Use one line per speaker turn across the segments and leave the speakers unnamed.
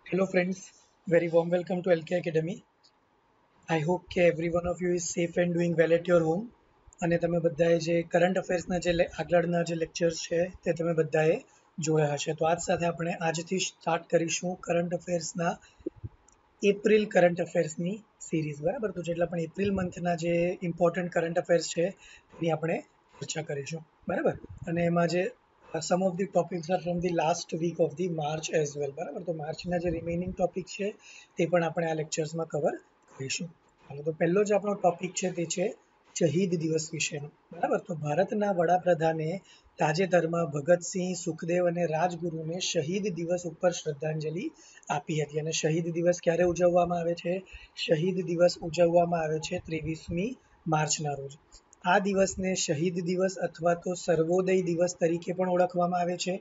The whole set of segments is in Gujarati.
Hello friends, very warm welcome to LK Academy. I hope કે every one of you is safe and doing well at your home. અને તમે બધાએ જે કરંટ અફેર્સના જે આગળના જે લેક્ચર્સ છે તે તમે બધાએ જોયા હશે. તો આજ સાથે આપણે આજથી સ્ટાર્ટ કરીશું કરંટ અફેર્સના એપ્રિલ કરંટ અફેર્સની સિરીઝ. બરાબર, તો જેટલા પણ એપ્રિલ મંથના જે ઇમ્પોર્ટન્ટ કરંટ અફેર્સ છે એની આપણે ચર્ચા કરીશું. બરાબર, અને એમાં જે some of the topics are from the last week of the March as well. બરાબર, તો માર્ચના જે રિમેનિંગ ટોપિક છે તે પણ આપણે આ લેક્ચર્સમાં કવર કરીશું. હાલો, તો પહેલો જ આપણો ટોપિક છે તે છે શહીદ દિવસ વિશેનો. બરાબર, તો ભારતના વડાપ્રધાને તાજેતરમાં ભગતસિંહ, સુખદેવ અને રાજગુરુને શહીદ દિવસ ઉપર શ્રદ્ધાંજલિ આપી હતી. અને શહીદ દિવસ ક્યારે ઉજવવામાં આવે છે? શહીદ દિવસ ઉજવવામાં આવે છે 23મી માર્ચના રોજ. આ દિવસને શહીદ દિવસ અથવા તો સર્વોદય દિવસ તરીકે પણ ઓળખવામાં આવે છે.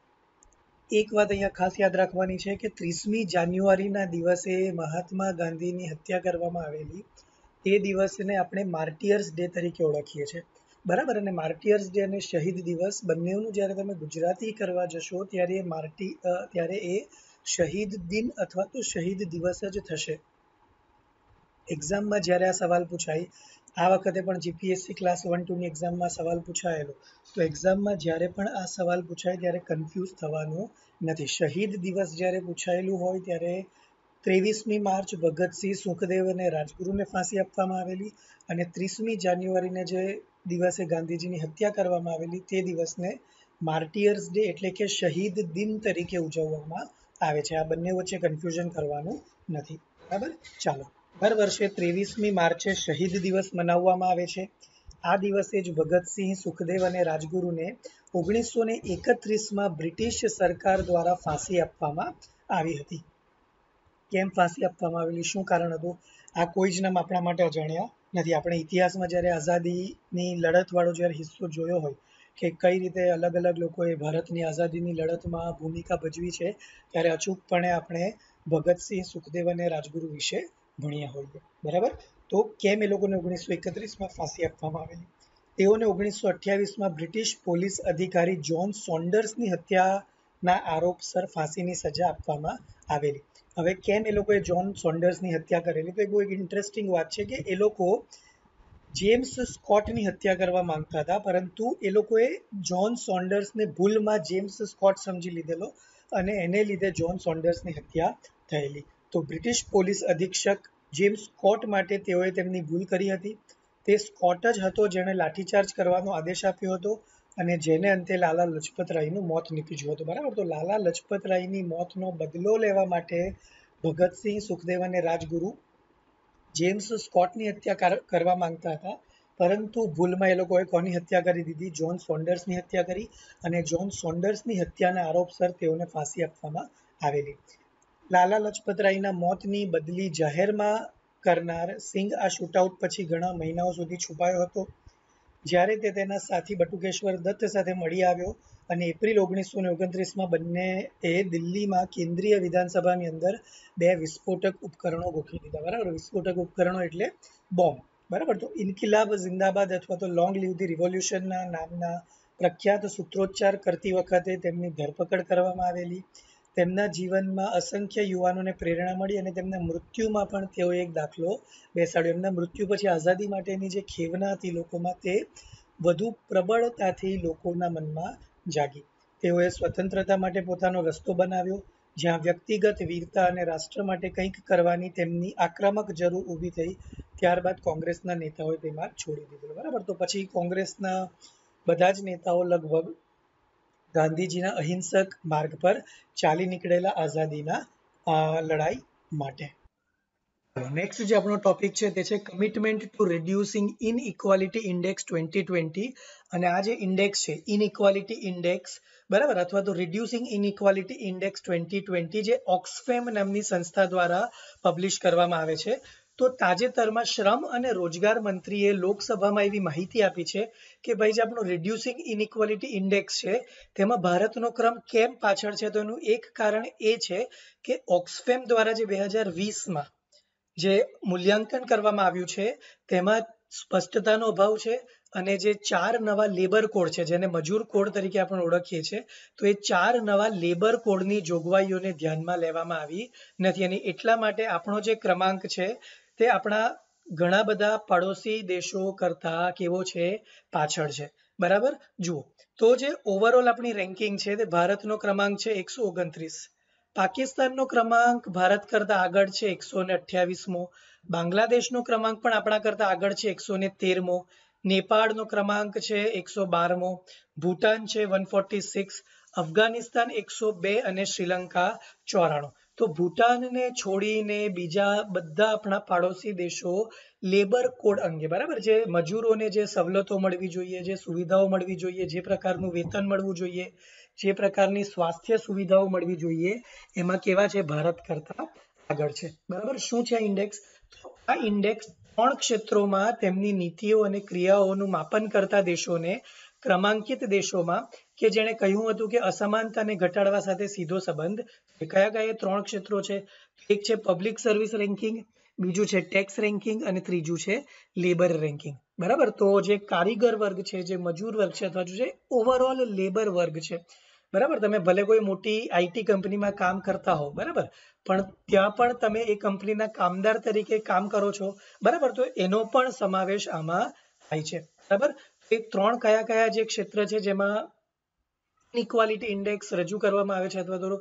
એક વાત અહીંયા ખાસ યાદ રાખવાની છે કે 30મી જાન્યુઆરીના દિવસે મહાત્મા ગાંધીની હત્યા કરવામાં આવેલી તે દિવસને આપણે માર્ટિયર્સ ડે તરીકે ઓળખીએ છીએ. બરાબર, અને માર્ટિયર્સ ડે અને શહીદ દિવસ બંનેનું જ્યારે તમે ગુજરાતી કરવા જશો ત્યારે એ શહીદ દિન અથવા તો શહીદ દિવસ જ થશે. એક્ઝામમાં જ્યારે આ સવાલ પૂછાય, આ વખતે પણ જીપીએસસી ક્લાસ 1-2ની એક્ઝામમાં સવાલ પૂછાયેલો, તો એક્ઝામમાં જ્યારે પણ આ સવાલ પૂછાય ત્યારે કન્ફ્યુઝ થવાનું નથી. શહીદ દિવસ જ્યારે પૂછાયેલું હોય ત્યારે 23મી માર્ચ ભગતસિંહ, સુખદેવ અને રાજગુરુને ફાંસી આપવામાં આવેલી, અને 30મી જાન્યુઆરીને જે દિવસે ગાંધીજીની હત્યા કરવામાં આવેલી તે દિવસને માર્ટિયર્સ ડે એટલે કે શહીદ દિન તરીકે ઉજવવામાં આવે છે. આ બંને વચ્ચે કન્ફ્યુઝન કરવાનું નથી. બરાબર, ચાલો. દર વર્ષે 23મી માર્ચે શહીદ દિવસ મનાવવામાં આવે છે. આ દિવસે જ ભગતસિંહ, સુખદેવ અને રાજગુરુને 1931માં બ્રિટિશ સરકાર દ્વારા ફાંસી આપવામાં આવી હતી. કેમ ફાંસી આપવામાં આવેલી, શું કારણ હતું, આ કોઈ જ નામ આપણા માટે અજાણ્યા નથી. આપણે ઇતિહાસમાં જ્યારે આઝાદીની લડતવાળો જ્યારે હિસ્સો જોયો હોય કે કઈ રીતે અલગ અલગ લોકોએ ભારતની આઝાદીની લડતમાં ભૂમિકા ભજવી છે, ત્યારે અચૂકપણે આપણે ભગતસિંહ, સુખદેવ અને રાજગુરુ વિશે ભણ્યા હોઈએ. બરાબર, તો કેમ એ લોકોને 1931માં ફાંસી આપવામાં આવેલી? તેઓને 1928માં બ્રિટિશ પોલીસ અધિકારી જ્હોન સોન્ડર્સની હત્યાના આરોપસર ફાંસીની સજા આપવામાં આવેલી. હવે કેમ એ લોકોએ જ્હોન સોન્ડર્સની હત્યા કરેલી? તો એ બહુ એક ઇન્ટરેસ્ટિંગ વાત છે કે એ લોકો જેમ્સ સ્કોટની હત્યા કરવા માંગતા હતા, પરંતુ એ લોકોએ જ્હોન સોન્ડર્સને ભૂલમાં જેમ્સ સ્કોટ સમજી લીધેલો અને એને લીધે જ્હોન સોન્ડર્સની હત્યા થયેલી. તો બ્રિટિશ પોલીસ અધિક્ષક જેમ્સ સ્કોટ માટે તેઓએ તેમની ભૂલ કરી હતી. તે સ્કોટ જ હતો જેણે લાઠીચાર્જ કરવાનો આદેશ આપ્યો હતો અને જેને અંતે લાલા લજપત રાયનું મોત નીપજ્યું હતું. બરાબર, તો લાલા લજપત રાયની મોતનો બદલો લેવા માટે ભગતસિંહ, સુખદેવ અને રાજગુરુ જેમ્સ સ્કોટની હત્યા કરવા માંગતા હતા, પરંતુ ભૂલમાં એ લોકોએ કોની હત્યા કરી દીધી? જ્હોન સોન્ડર્સની હત્યા કરી, અને જ્હોન સોન્ડર્સની હત્યાના આરોપસર તેઓને ફાંસી આપવામાં આવેલી. લાલા લજપત રાયના મોતની બદલી જાહેરમાં કરનાર સિંઘ આ શૂટઆઉટ પછી ઘણા મહિનાઓ સુધી છુપાયો હતો. જ્યારે તે તેના સાથી બટુકેશ્વર દત્ત સાથે મળી આવ્યો અને એપ્રિલ 1929માં બંનેએ દિલ્હીમાં કેન્દ્રીય વિધાનસભાની અંદર 2 વિસ્ફોટક ઉપકરણો ગોઠવી દીધા. બરાબર, વિસ્ફોટક ઉપકરણો એટલે બોમ્બ. બરાબર, તો ઇન્કિલાબ જિંદાબાદ અથવા તો લોંગ લીવ ધી રિવોલ્યુશનના નામના પ્રખ્યાત સૂત્રોચ્ચાર કરતી વખતે તેમની ધરપકડ કરવામાં આવેલી. તેમના જીવનમાં અસંખ્ય યુવાનોને પ્રેરણા મળી અને તેમના મૃત્યુમાં પણ તેઓએ એક દાખલો બેસાડ્યો. એમના મૃત્યુ પછી આઝાદી માટેની જે ખેવના હતી લોકોમાં, તે વધુ પ્રબળતાથી લોકોના મનમાં જાગી. તેઓએ સ્વતંત્રતા માટે પોતાનો રસ્તો બનાવ્યો, જ્યાં વ્યક્તિગત વીરતા અને રાષ્ટ્ર માટે કંઈક કરવાની તેમની આક્રમક જરૂર ઊભી થઈ. ત્યારબાદ કોંગ્રેસના નેતાઓએ તે માર્ગ છોડી દીધો. બરાબર, તો પછી કોંગ્રેસના બધા જ નેતાઓ લગભગ ગાંધીજીના અહિંસક માર્ગ પર ચાલી નીકળેલા આઝાદીના લડાઈ માટે. નેક્સ્ટ જે આપણો ટોપિક છે તે છે commitment to reducing inequality index 2020. અને આ જે ઇન્ડેક્સ છે ઇનઇક્વાલિટી ઇન્ડેક્સ, બરાબર, અથવા તો રિડ્યુસિંગ ઇનઇક્વાલિટી ઇન્ડેક્સ 2020, જે ઓક્સફેમ નામની સંસ્થા દ્વારા પબ્લિશ કરવામાં આવે છે. તો તાજેતરમાં શ્રમ અને રોજગાર મંત્રીએ લોકસભામાં એવી માહિતી આપી છે કે ભાઈ જે આપણો રિડ્યુસિંગ ઇનઇક્વાલિટી ઇન્ડેક્સ છે તેમાં ભારતનો ક્રમ કેમ પાછળ છે? તો એનું એક કારણ એ છે કે ઓક્સફેમ દ્વારા જે 2020માં જે મૂલ્યાંકન કરવામાં આવ્યું છે તેમાં સ્પષ્ટતાનો અભાવ છે અને જે 4 નવા લેબર કોડ છે, જેને મજૂર કોડ તરીકે આપણે ઓળખીએ છીએ, તો એ 4 નવા લેબર કોડની જોગવાઈઓને ધ્યાનમાં લેવામાં આવી નથી. અને એટલા માટે આપણો જે ક્રમાંક છે તે આપણા ઘણા બધા પડોશી દેશો કરતા કેવો છે, પાછળ છે. બરાબર, જુઓ તો જે ઓવરઓલ આપણી રેન્કિંગ છે તે ભારતનો ક્રમાંક છે 129, પાકિસ્તાનનો ક્રમાંક ભારત કરતા આગળ છે 128મો, બાંગ્લાદેશનો ક્રમાંક પણ આપણા કરતા આગળ છે 113મો, નેપાળનો ક્રમાંક છે 112મો, ભૂટાન છે 146, અફઘાનિસ્તાન 102 અને શ્રીલંકા 94. તો ભૂટાનને છોડીને બીજા બધા આપણા પાડોશી દેશો લેબર કોડ અંગે, બરાબર, જે મજૂરોને જે સવલતો મળવી જોઈએ, જે સુવિધાઓ મળવી જોઈએ, જે પ્રકારનું વેતન મળવું જોઈએ, જે પ્રકારની સ્વાસ્થ્ય સુવિધાઓ મળવી જોઈએ, એમાં કેવા છે, ભારત કરતા આગળ છે. બરાબર, શું છે આ ઇન્ડેક્સ? આ ઇન્ડેક્સ 3 ક્ષેત્રોમાં તેમની નીતિઓ અને ક્રિયાઓનું માપન કરતા દેશોને ક્રમાંકિત દેશોમાં, કે જેણે કહ્યું હતું કે અસમાનતાને ઘટાડવા સાથે સીધો સંબંધ. કયા કયા 3 ક્ષેત્રો છે? એક છે પબ્લિક સર્વિસ રેન્કિંગ, બીજું છે ટેક્સ રેન્કિંગ અને ત્રીજું છે લેબર રેન્કિંગ. બરાબર, તો જે કારીગર વર્ગ છે, જે મજૂર વર્ગ છે, અથવા જે ઓવરઓલ લેબર વર્ગ છે, બરાબર, તમે ભલે કોઈ મોટી આઈટી કંપનીમાં કામ કરતા હો, બરાબર, પણ ત્યાં પણ તમે એ કંપનીના કામદાર તરીકે કામ કરો છો, બરાબર, તો એનો પણ સમાવેશ આમાં થાય છે. બરાબર, એ 3 કયા કયા જે ક્ષેત્ર છે જેમાં ઇક્વાલિટી ઇન્ડેક્સ રજૂ કરવામાં આવે છે,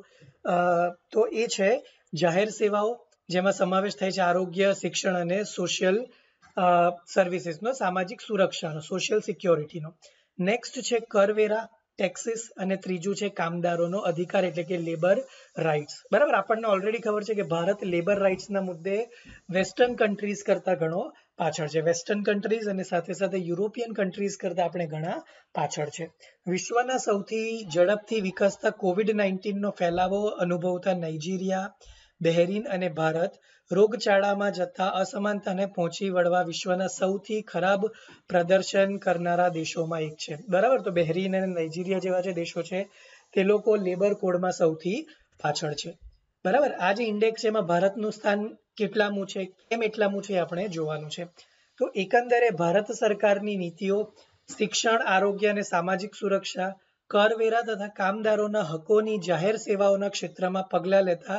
અથવા તો એ છે જાહેર સેવાઓ, જેમાં સમાવેશ થાય છે આરોગ્ય, શિક્ષણ અને સોશિયલ સર્વિસીસનો, સામાજિક સુરક્ષાનો, સોશિયલ સિક્યોરિટીનો. નેક્સ્ટ છે કરવેરા, ટેક્સીસ, અને ત્રીજું છે કામદારોનો અધિકાર એટલે કે લેબર રાઇટ્સ. બરાબર, આપણને ઓલરેડી ખબર છે કે ભારત લેબર રાઇટ્સના મુદ્દે વેસ્ટર્ન કન્ટ્રીઝ કરતા ઘણો પાછળ છે. વેસ્ટર્ન કન્ટ્રીઝ અને સાથે સાથે યુરોપિયન કન્ટ્રીઝ કરતા આપણે ઘણા પાછળ છે. વિશ્વના સૌથી ઝડપથી વિકસતા કોવિડ-19નો ફેલાવો અનુભવતા નાઇજીરિયા, બહેરીન અને ભારત રોગચાળામાં જતા અસમાનતાને પહોંચી વળવા વિશ્વના સૌથી ખરાબ પ્રદર્શન કરનારા દેશોમાં એક છે. બરાબર, તો બહેરીન અને નાઇજીરિયા જેવા જે દેશો છે તે લોકો લેબર કોડમાં સૌથી પાછળ છે. બરાબર, આ જે ઇન્ડેક્સ છે એમાં ભારતનું સ્થાન કેટલામું છે, કેમ એટલામું છે, આપણે જોવાનું છે. તો એકંદરે ભારત સરકારની નીતિઓ શિક્ષણ, આરોગ્ય અને સામાજિક સુરક્ષા, કરવેરા તથા કામદારોના હકોની જાહેર સેવાઓના ક્ષેત્રમાં પગલાં લેતા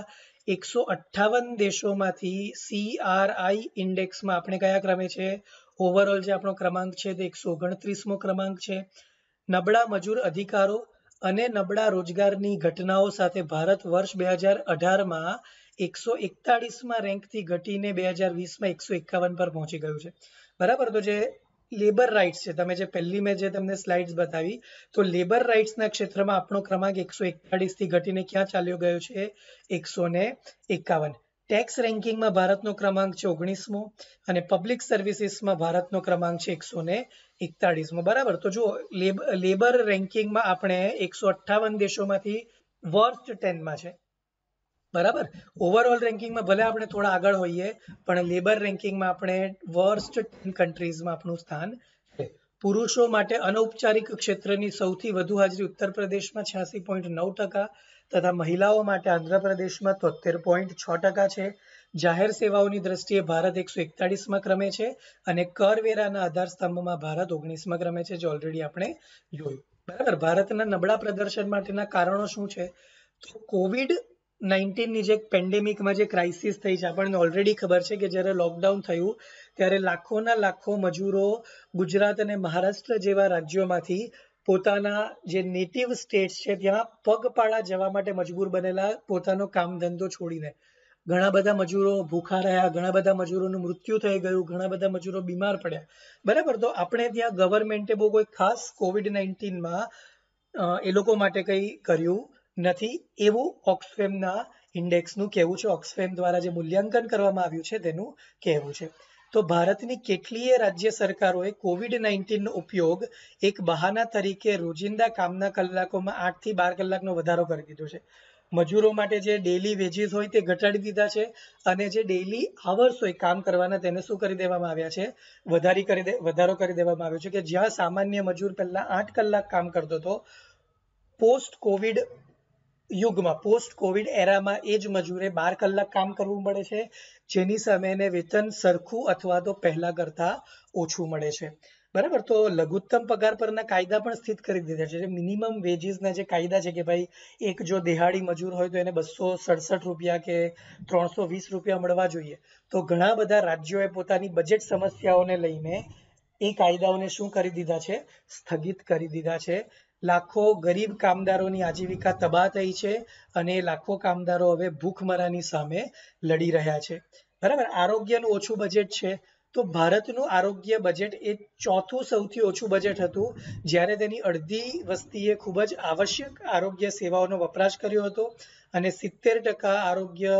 158 દેશોમાંથી CRI ઇન્ડેક્સમાં આપણે કયા ક્રમે છે? ઓવરઓલ જે આપણો ક્રમાંક છે તે 129મો ક્રમાંક છે. નબળા મજૂર અધિકારો અને નબળા રોજગારની ઘટનાઓ સાથે ભારત વર્ષ 2018માં 141માં રેન્કથી ઘટીને 2020માં 151 પર પહોંચી ગયું છે. બરાબર, તો જે લેબર રાઇટ્સ છે, તમે જે પહેલી મેં જે તમને સ્લાઇડ્સ બતાવી, તો લેબર રાઇટ્સના ક્ષેત્રમાં આપણો ક્રમાંક 141 થી ઘટીને ક્યાં ચાલ્યો ગયો છે? 151. ટેક્સ રેન્કિંગમાં ભારતનો ક્રમાંક છે 19મો અને પબ્લિક સર્વિસીસમાં ભારતનો ક્રમાંક છે 141મો. બરાબર, તો જો લેબર રેન્કિંગમાં આપણે 158 દેશોમાંથી વર્સ્ટ 10માં છે. બરાબર, ઓવરઓલ રેન્કિંગમાં ભલે આપણે થોડા આગળ હોઈએ, પણ લેબર રેન્કિંગમાં આપણે વર્સ્ટ 10 કન્ટ્રીઝમાં આપણું સ્થાન છે. પુરુષો માટે અનૌપચારિક ક્ષેત્રની સૌથી વધુ હાજરી ઉત્તર પ્રદેશમાં 86.9% તથા મહિલાઓ માટે આંધ્રપ્રદેશમાં 73.6% છે. જાહેર સેવાઓની દ્રષ્ટિએ ભારત 141માં ક્રમે છે અને કરવેરાના આધાર સ્તંભમાં ભારત 19માં ક્રમે છે, જે ઓલરેડી આપણે જોયું. બરાબર, ભારતના નબળા પ્રદર્શન માટેના કારણો શું છે? તો કોવિડ-19ની જે પેન્ડેમિકમાં જે ક્રાઇસિસ થઈ છે, આપણને ઓલરેડી ખબર છે કે જ્યારે લોકડાઉન થયું ત્યારે લાખોના લાખો મજૂરો ગુજરાત અને મહારાષ્ટ્ર જેવા રાજ્યોમાંથી પોતાના જે નેટિવ સ્ટેટ્સ છે ત્યાં પગપાળા જવા માટે મજબૂર બનેલા, પોતાનો કામ ધંધો છોડીને. ઘણા બધા મજૂરો ભૂખા રહ્યા, ઘણા બધા મજૂરોનું મૃત્યુ થઈ ગયું, ઘણા બધા મજૂરો બીમાર પડ્યા. બરાબર, તો આપણે ત્યાં ગવર્મેન્ટે બહુ કોઈ ખાસ કોવિડ-19માં એ લોકો માટે કંઈ કર્યું નથી, એવું ઓક્સફેમના ઇન્ડેક્સનું કહેવું છે. ઓક્સફેમ દ્વારા જે મૂલ્યાંકન કરવામાં આવ્યું છે તેનું કહેવું છે. તો ભારતની કેટલીય રાજ્ય સરકારોએ કોવિડ-19નો ઉપયોગ એક બહાના તરીકે રોજિંદા કામના કલાકોમાં 8 થી 12 કલાકનો વધારો કરી દીધો છે. મજૂરો માટે જે ડેલી વેજીસ હોય તે ઘટાડી દીધા છે અને જે ડેલી આવર્સ હોય કામ કરવાના તેને શું કરી દેવામાં આવ્યા છે? વધારો કરી દેવામાં આવ્યો છે. કે જ્યાં સામાન્ય મજૂર પહેલા 8 કલાક કામ કરતો હતો, પોસ્ટ કોવિડ યુગમાં, પોસ્ટ કોવિડ એરામાં એ જ મજૂરે 12 કલાક કામ કરવું પડે છે, જેની સામે એને વેતન સરખું અથવા તો પહેલા કરતા ઓછું મળે છે. બરાબર. તો લઘુત્તમ પગાર પરના કાયદા પણ સ્થિત કરી દીધા છે. મિનિમમ વેજીસના જે કાયદા છે કે ભાઈ એક જો દિહાડી મજૂર હોય તો એને 267 રૂપિયા કે 320 રૂપિયા મળવા જોઈએ. તો ઘણા બધા રાજ્યોએ પોતાની બજેટ સમસ્યાઓને લઈને એ કાયદાઓને શું કરી દીધા છે? સ્થગિત કરી દીધા છે. લાખો ગરીબ કામદારોની આજીવિકા તબાહ થઈ છે અને લાખો કામદારો હવે ભૂખમરાની સામે લડી રહ્યા છે. બરાબર. આરોગ્યનું ઓછું બજેટ છે. તો ભારતનું આરોગ્ય બજેટ એ ચોથું સૌથી ઓછું બજેટ હતું, જ્યારે તેની અડધી વસ્તીએ ખૂબ જ આવશ્યક આરોગ્ય સેવાઓનો વપરાશ કર્યો હતો અને 70% આરોગ્ય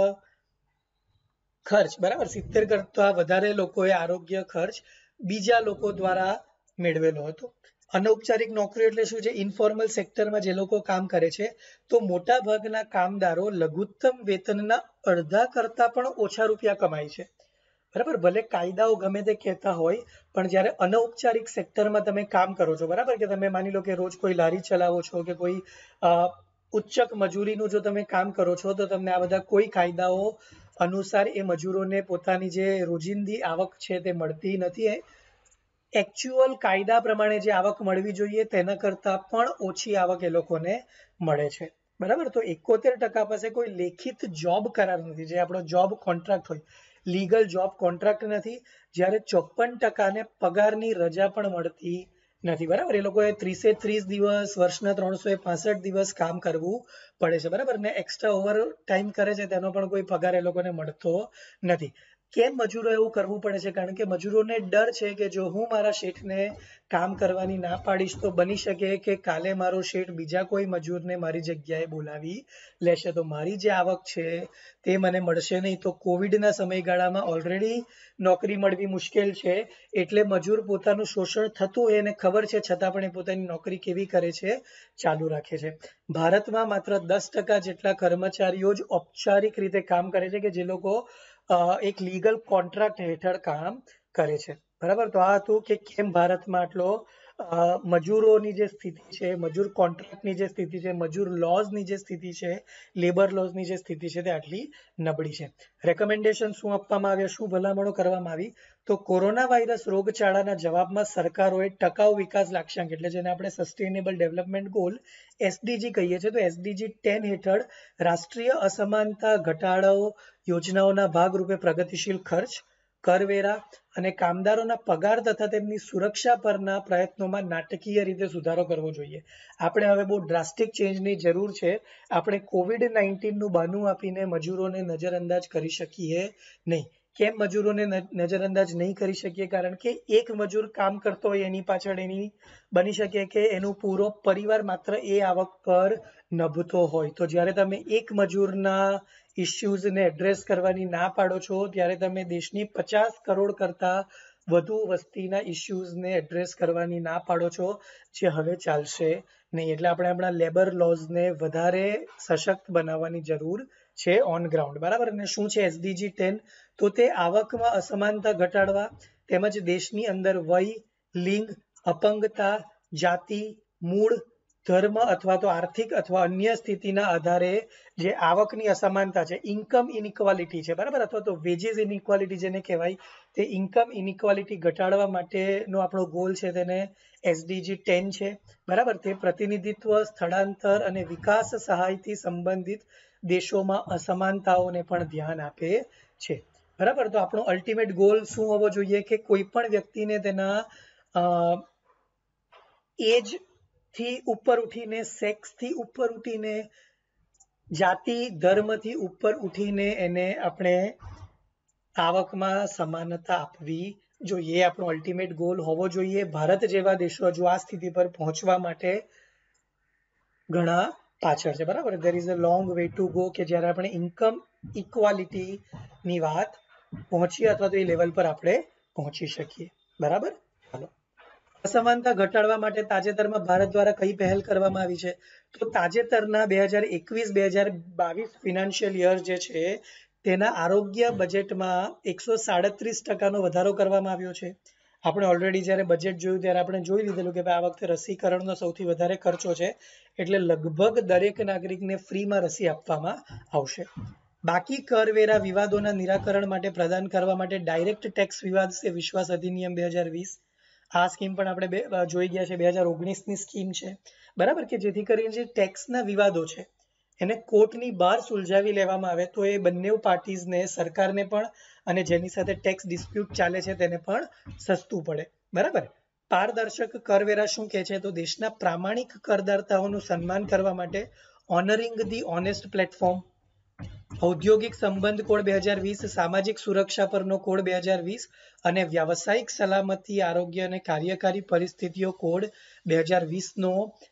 ખર્ચ, બરાબર, 70 કરતા વધારે લોકોએ આરોગ્ય ખર્ચ બીજા લોકો દ્વારા મેળવેલો હતો. અનૌપચારિક નોકરીઓ એટલે શું છે? ઇન્ફોર્મલ સેક્ટરમાં જે લોકો કામ કરે છે, તો મોટા ભાગના કામદારો લઘુત્તમ વેતનના અડધા કરતા પણ ઓછા રૂપિયા કમાય છે. બરાબર. ભલે કાયદાઓ ગમે તે કહેતા હોય, પણ જ્યારે અનૌપચારિક સેક્ટરમાં તમે કામ કરો છો, બરાબર, કે તમે માની લો કે રોજ કોઈ લારી ચલાવો છો કે કોઈ ઉચ્ચક મજૂરીનું જો તમે કામ કરો છો, તો તમને આ બધા કોઈ કાયદાઓ અનુસાર એ મજૂરોને પોતાની જે રોજિંદી આવક છે તે મળતી નથી. એકચ્યુઅલ કાયદા પ્રમાણે જે આવક મળવી જોઈએ તેના કરતાં પણ ઓછી આવક એ લોકોને મળે છે. બરાબર. તો 71% પાસે કોઈ લેખિત જોબ કરાર નથી, જે આપણો જોબ કોન્ટ્રાક્ટ હોય, લીગલ જોબ કોન્ટ્રાક્ટ નથી. જ્યારે 54%ને પગારની રજા પણ મળતી નથી. બરાબર. એ લોકોએ 30 દિવસ, વર્ષના 365 દિવસ કામ કરવું પડે છે. બરાબર. ને એક્સ્ટ્રા ઓવર ટાઈમ કરે છે તેનો પણ કોઈ પગાર એ લોકોને મળતો નથી. કેમ મજૂરો એવું કરવું પડે છે? કારણ કે મજૂરોને ડર છે કે જો હું મારા શેઠને કામ કરવાની ના પાડીશ તો બની શકે કે કાલે મારો શેઠ બીજા કોઈ મજૂરને મારી જગ્યાએ બોલાવી લેશે, તો મારી જે આવક છે તે મને મળશે નહીં. તો કોવિડના સમયગાળામાં ઓલરેડી નોકરી મળવી મુશ્કેલ છે, એટલે મજૂર પોતાનું શોષણ થતું હોય એને ખબર છે, છતાં પણ એ પોતાની નોકરી કેવી કરે છે? ચાલુ રાખે છે. ભારતમાં માત્ર 10% જેટલા કર્મચારીઓ જ ઔપચારિક રીતે કામ કરે છે, કે જે લોકો એક લીગલ કોન્ટ્રાક્ટ હેઠળ કામ કરે છે. બરાબર. તો આ હતું કે કેમ ભારતમાં આટલો મજૂરોની જે સ્થિતિ છે, મજૂર કોન્ટ્રાક્ટની જે સ્થિતિ છે, મજૂર લોઝની જે સ્થિતિ છે, લેબર લોઝની જે સ્થિતિ છે તે આટલી નબળી છે. રેકમેન્ડેશન શું આપવામાં આવ્યા, શું ભલામણો કરવામાં આવી? તો કોરોના વાયરસ રોગચાળાના જવાબમાં સરકારોએ ટકાઉ વિકાસ લાક્ષ્યાંક, એટલે જેને આપણે સસ્ટેનેબલ ડેવલપમેન્ટ ગોલ SDG કહીએ છીએ, તો SDG 10 હેઠળ રાષ્ટ્રીય અસમાનતા ઘટાડો યોજનાઓના ભાગરૂપે પ્રગતિશીલ ખર્ચ, કરવેરા અને કામદારોના પગાર તથા તેમની સુરક્ષા પરના પ્રયત્નોમાં નાટકીય રીતે સુધારો કરવો જોઈએ. આપણે હવે બહુ ડ્રાસ્ટિક ચેન્જની જરૂર છે. આપણે COVID-19 નું બહાનું આપીને મજૂરોને નજરઅંદાજ કરી શકીએ નહીં. કેમ મજૂરોને નજરઅંદાજ નહીં કરી શકીએ? કારણ કે એક મજૂર કામ કરતો હોય એની પાછળ એની બની શકે કે એનો પૂરો પરિવાર માત્ર એ આવક પર નભતો હોય. તો જ્યારે તમે એક મજૂરના ઇસ્યુઝને એડ્રેસ કરવાની ના પાડો છો, ત્યારે તમે દેશની 50 કરોડ કરતા વધુ વસ્તીના ઇસ્યુઝને એડ્રેસ કરવાની ના પાડો છો, જે હવે ચાલશે નહીં. એટલે આપણે આપણા લેબર લોઝને વધારે સશક્ત બનાવવાની જરૂર છે ઓન ગ્રાઉન્ડ. બરાબર. અને શું છે SDG 10? તો તે આવકમાં અસમાનતા ઘટાડવા તેમજ દેશની અંદર વય, લિંગ, અપંગતા, જાતિ, મૂળ, ધર્મ અથવા તો આર્થિક અથવા અન્ય સ્થિતિના આધારે જે આવકની અસમાનતા છે, ઇન્કમ ઇનઇક્વાલિટી છે, બરાબર, અથવા તો વેજીસ ઇનઇક્વાલિટી જેને કહેવાય, તે ઇન્કમ ઇનઇક્વાલિટી ઘટાડવા માટેનો આપણો ગોલ છે, તેને SDG 10 છે. બરાબર. તે પ્રતિનિધિત્વ, સ્થળાંતર અને વિકાસ સહાયથી સંબંધિત દેશોમાં અસમાનતાઓને પણ ધ્યાન આપે છે. બરાબર. તો આપણો અલ્ટિમેટ ગોલ શું હોવો જોઈએ? કે કોઈ પણ વ્યક્તિને તેના એજ થી ઉપર ઉઠીને, સેક્સથી ઉપર ઉઠીને, જાતિ, ધર્મથી ઉપર ઉઠીને એને આપણે આવકમાં સમાનતા આપવી જોઈએ. આપણો અલ્ટિમેટ ગોલ હોવો જોઈએ. ભારત જેવા દેશો હજુ આ સ્થિતિ પર પહોંચવા માટે ઘણા પાછળ છે. બરાબર. There is a long way to go, કે જ્યારે આપણે ઇન્કમ ઇક્વાલિટીની વાત પહોંચીએ અથવા તો એ લેવલ પર આપણે પહોંચી શકીએ. બરાબર. ચાલો. અસમાનતા ઘટાડવા માટે તાજેતરમાં ભારત દ્વારા કઈ પહેલ કરવામાં આવી છે? તો તાજેતરના 2021-2022 ફિનાન્શિયલ યર જે છે તેના આરોગ્ય બજેટમાં 137% વધારો કરવામાં આવ્યો છે. આપણે ઓલરેડી જ્યારે બજેટ જોયું ત્યારે આપણે જોઈ લીધેલું કે આ વખતે રસીકરણનો સૌથી વધારે ખર્ચો છે, એટલે લગભગ દરેક નાગરિકને ફ્રીમાં રસી આપવામાં આવશે. બાકી કરવેરા વિવાદોના નિરાકરણ માટે પ્રદાન કરવા માટે ડાયરેક્ટ ટેક્સ વિવાદ સે વિશ્વાસ અધિનિયમ 2020 આ સ્કીમ પણ આપણે જોઈ ગયા છે 2019ની સ્કીમ છે, બરાબર, કે જેથી કરીને જે ટેક્સના વિવાદો છે એને કોર્ટની બહાર સુલઝાવી લેવામાં આવે તો એ બંને પાર્ટીઝને, સરકારને પણ અને જેની સાથે ટેક્સ ડિસ્પ્યુટ ચાલે છે તેને પણ સસ્તું પડે, બરાબર. પારદર્શક કરવેરા શું કહે છે? તો દેશના પ્રામાણિક કરદાતાઓનું સન્માન કરવા માટે ઓનરિંગ ધી ઓનેસ્ટ પ્લેટફોર્મ, ઔદ્યોગિક સંબંધ કોડ 2020, સામાજિક સુરક્ષા પરનો કોડ 2020 અને વ્યાવસાયિક સલામતી, આરોગ્ય અને કાર્યકારી પરિસ્થિતિઓ કોડ 2020નો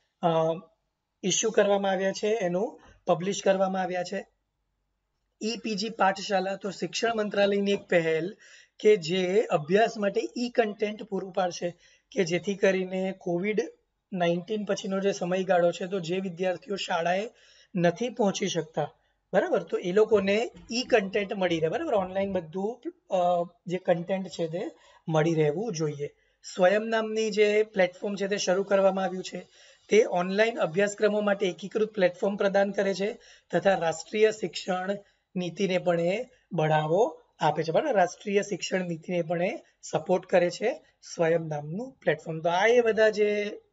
ઇસ્યુ કરવામાં આવ્યા છે, એનું પબ્લિશ કરવામાં આવ્યા છે. ઈ-પીજી પાઠશાલા, તો શિક્ષણ મંત્રાલયની એક પહેલ કે જે અભ્યાસ માટે ઈ કન્ટેન્ટ પૂરું પાડશે, કે જેથી કરીને COVID-19 પછીનો જે સમયગાળો છે તો જે વિદ્યાર્થીઓ શાળાએ નથી પહોંચી શકતા, બરાબર, તો એ લોકોને ઈ કન્ટેન્ટ મળી રહે, બરાબર, ઓનલાઈન બધું જે કન્ટેન્ટ છે તે મળી રહેવું જોઈએ. સ્વયં નામની જે પ્લેટફોર્મ છે તે શરૂ કરવામાં આવ્યું છે. તે ઓનલાઈન અભ્યાસક્રમો માટે એકીકૃત પ્લેટફોર્મ પ્રદાન કરે છે તથા રાષ્ટ્રીય શિક્ષણ નીતિને પણ એ બઢાવો આપે છે, બરાબર, રાષ્ટ્રીય શિક્ષણ નીતિને પણ એ સપોર્ટ કરે છે સ્વયં નામનું પ્લેટફોર્મ. તો આ એ બધા જે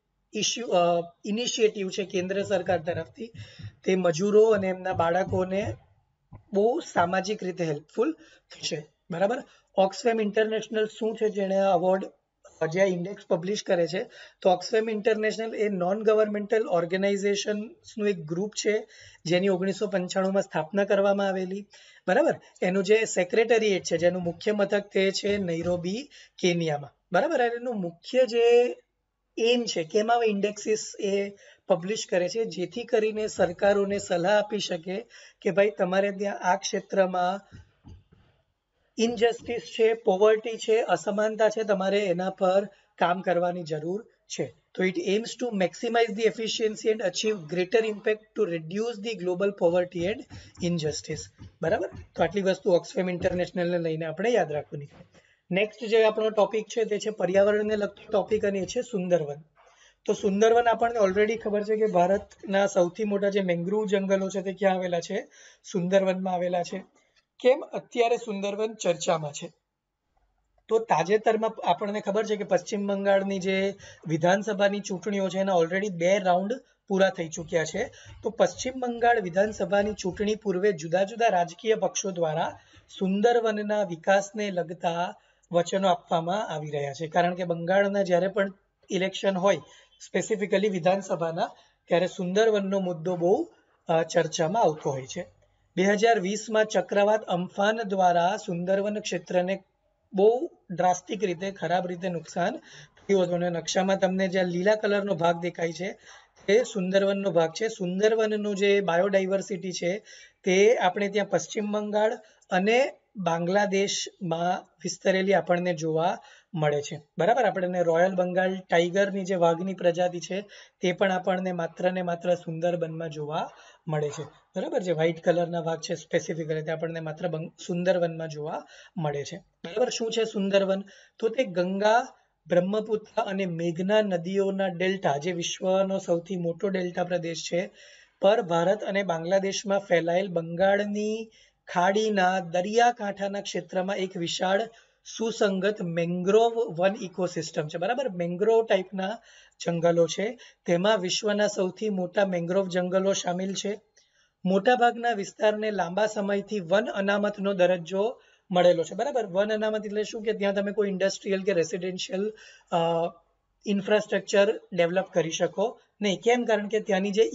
ઇનિશિયેટિવ છે કેન્દ્ર સરકાર તરફથી, તે મજૂરો અને એમના બાળકોને બહુ સામાજિક રીતે હેલ્પફુલ છે, બરાબર. ઓક્સફેમ ઇન્ટરનેશનલ શું છે જેણે આ અવોર્ડ, જે ઇન્ડેક્સ પબ્લિશ કરે છે, તો ઓક્સફેમ ઇન્ટરનેશનલ એ નોન ગવર્મેન્ટલ ઓર્ગેનાઇઝેશન્સનું એક ગ્રુપ છે જેની 1995માં સ્થાપના કરવામાં આવેલી, બરાબર. એનું જે સેક્રેટરીએટ છે, જેનું મુખ્ય મથક તે છે નૈરોબી, કેનિયામાં, બરાબર. એનું મુખ્ય જે એમ છે કે એમાં ઇન્ડેક્સિસ એ પબ્લિશ કરે છે જેથી કરીને સરકારોને સલાહ આપી શકે કે ભાઈ તમારે ત્યાં આ ક્ષેત્રમાં ઇનજસ્ટિસ છે, પોવર્ટી છે, અસમાનતા છે, તમારે એના પર કામ કરવાની જરૂર છે. તો it aims to maximise the efficiency and achieve greater impact to reduce the global poverty and injustice, બરાબર. તો આટલી વસ્તુ ઓક્સફેમ ઇન્ટરનેશનલને લઈને આપણે યાદ રાખવાની છે. નેક્સ્ટ જે આપણો ટોપિક છે તે છે પર્યાવરણને લગતો ટોપિક, અને એ છે સુંદરવન. તો સુંદરવન આપણને ઓલરેડી ખબર છે કે ભારતના સૌથી મોટા જે મેંગ્રુવ જંગલો છે તે ક્યાં આવેલા છે? સુંદરવનમાં આવેલા છે. કેમ અત્યારે સુંદરવન ચર્ચામાં છે? તો તાજેતરમાં આપણને ખબર છે કે પશ્ચિમ બંગાળની જે વિધાનસભાની ચૂંટણીઓ છે એના ઓલરેડી 2 રાઉન્ડ પૂરા થઈ ચૂક્યા છે. તો પશ્ચિમ બંગાળ વિધાનસભાની ચૂંટણી પૂર્વે જુદા જુદા રાજકીય પક્ષો દ્વારા સુંદરવનના વિકાસને લગતા વચનો આપવામાં આવી રહ્યા છે, કારણ કે બંગાળના જ્યારે પણ ઇલેક્શન હોય, સ્પેસિફિકલી વિધાનસભાના, ત્યારે સુંદરવનનો મુદ્દો બહુ ચર્ચામાં આવતો હોય છે. 2020માં ચક્રવાત અમ્ફાન દ્વારા સુંદરવન ક્ષેત્રને બહુ ડ્રાસ્ટિક રીતે, ખરાબ રીતે નુકસાન થયું હતું. અને નકશામાં તમને જે લીલા કલરનો ભાગ દેખાય છે તે સુંદરવનનો ભાગ છે. સુંદરવનનું જે બાયોડાયવર્સિટી છે તે આપણે ત્યાં પશ્ચિમ બંગાળ અને બાંગ્લાદેશમાં વિસ્તરેલી આપણને જોવા મળે છે, બરાબર. આપણને રોયલ બંગાળ ટાઈગરની જે વાઘની પ્રજાતિ છે તે પણ આપણને માત્ર ને માત્ર સુંદરબનમાં જોવા મળે છે, બરાબર. જે વ્હાઇટ કલરના વાઘ છે સ્પેસિફિકલી તે આપણને માત્ર સુંદરવનમાં જોવા મળે છે, બરાબર. શું છે સુંદરવન? તો તે ગંગા, બ્રહ્મપુત્ર અને મેઘના નદીઓના ડેલ્ટા, જે વિશ્વનો સૌથી મોટો ડેલ્ટા પ્રદેશ છે, પર ભારત અને બાંગ્લાદેશમાં ફેલાયેલ બંગાળની ખાડીના દરિયાકાંઠાના ક્ષેત્રમાં એક વિશાળ સુસંગત મેંગ્રોવ વન ઇકોસિસ્ટમ છે, બરાબર. મેંગ્રોવ ટાઈપના જંગલો છે, તેમાં વિશ્વના સૌથી મોટા મેંગ્રોવ જંગલો સામેલ છે. મોટાભાગના વિસ્તારને લાંબા સમયથી વન અનામતનો દરજ્જો મળેલો છે, બરાબર. વન અનામત એટલે શું? કે ત્યાં તમે કોઈ ઇન્ડસ્ટ્રીયલ કે રેસિડેન્શિયલ ઇન્ફ્રાસ્ટ્રક્ચર ડેવલપ કરી શકો નહીં. કેમ? કારણ કે ત્યાંની જે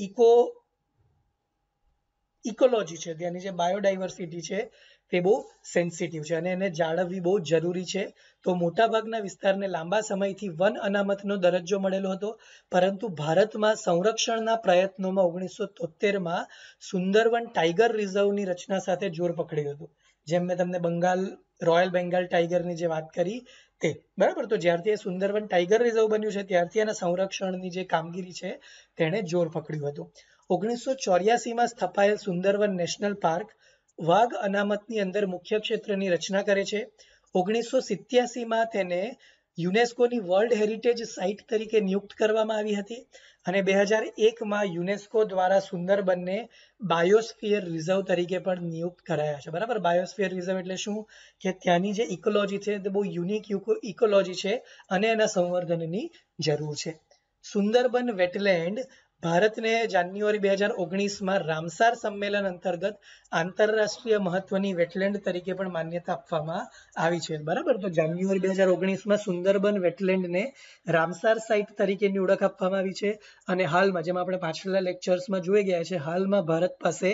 ઇકોલોજી છે, ત્યાંની જે બાયોડાયવર્સિટી છે તે બહુ સેન્સિટિવ છે અને એને જાળવવી બહુ જરૂરી છે. તો મોટાભાગના વિસ્તારને લાંબા સમયથી વન અનામતનો દરજ્જો મળેલો હતો, પરંતુ ભારતમાં સંરક્ષણના પ્રયત્નોમાં 1973માં સુંદરવન ટાઈગર રિઝર્વની રચના સાથે જોર પકડ્યું હતું. જેમ મેં તમને રોયલ બેંગાલ ટાઈગરની જે વાત કરી તે, બરાબર. તો જ્યારથી એ સુંદરવન ટાઈગર રિઝર્વ બન્યું છે ત્યારથી એના સંરક્ષણની જે કામગીરી છે તેણે જોર પકડ્યું હતું. 1984માં સ્થપાયેલ સુંદરવન નેશનલ પાર્ક વાઘ અનામતની અંદર મુખ્ય ક્ષેત્રની રચના કરે છે. 1987માં તેને યુનેસ્કોની વર્લ્ડ હેરિટેજ સાઇટ તરીકે નિયુક્ત કરવામાં આવી હતી અને 2001માં યુનેસ્કો દ્વારા સુંદરબનને બાયોસ્ફિયર રિઝર્વ તરીકે પણ નિયુક્ત કરાયા છે. બરાબર, બાયોસ્ફિયર રિઝર્વ એટલે શું કે ત્યાંની જે ઇકોલોજી છે તે બહુ યુનિક ઇકોલોજી છે અને એના સંવર્ધનની જરૂર છે. સુંદરબન વેટલેન્ડ ભારતને જાન્યુઆરી 2019માં રામસાર સંમેલન અંતર્ગત આંતરરાષ્ટ્રીય મહત્વની વેટલેન્ડ તરીકે પણ માન્યતા આપવામાં આવી છે. બરાબર, તો જાન્યુઆરી 2019માં સુંદરબન વેટલેન્ડને રામસાર સાઇટ તરીકેની ઓળખ આપવામાં આવી છે અને હાલમાં, જેમ આપણે પાછલા લેક્ચર્સમાં જોઈ ગયા છે, હાલમાં ભારત પાસે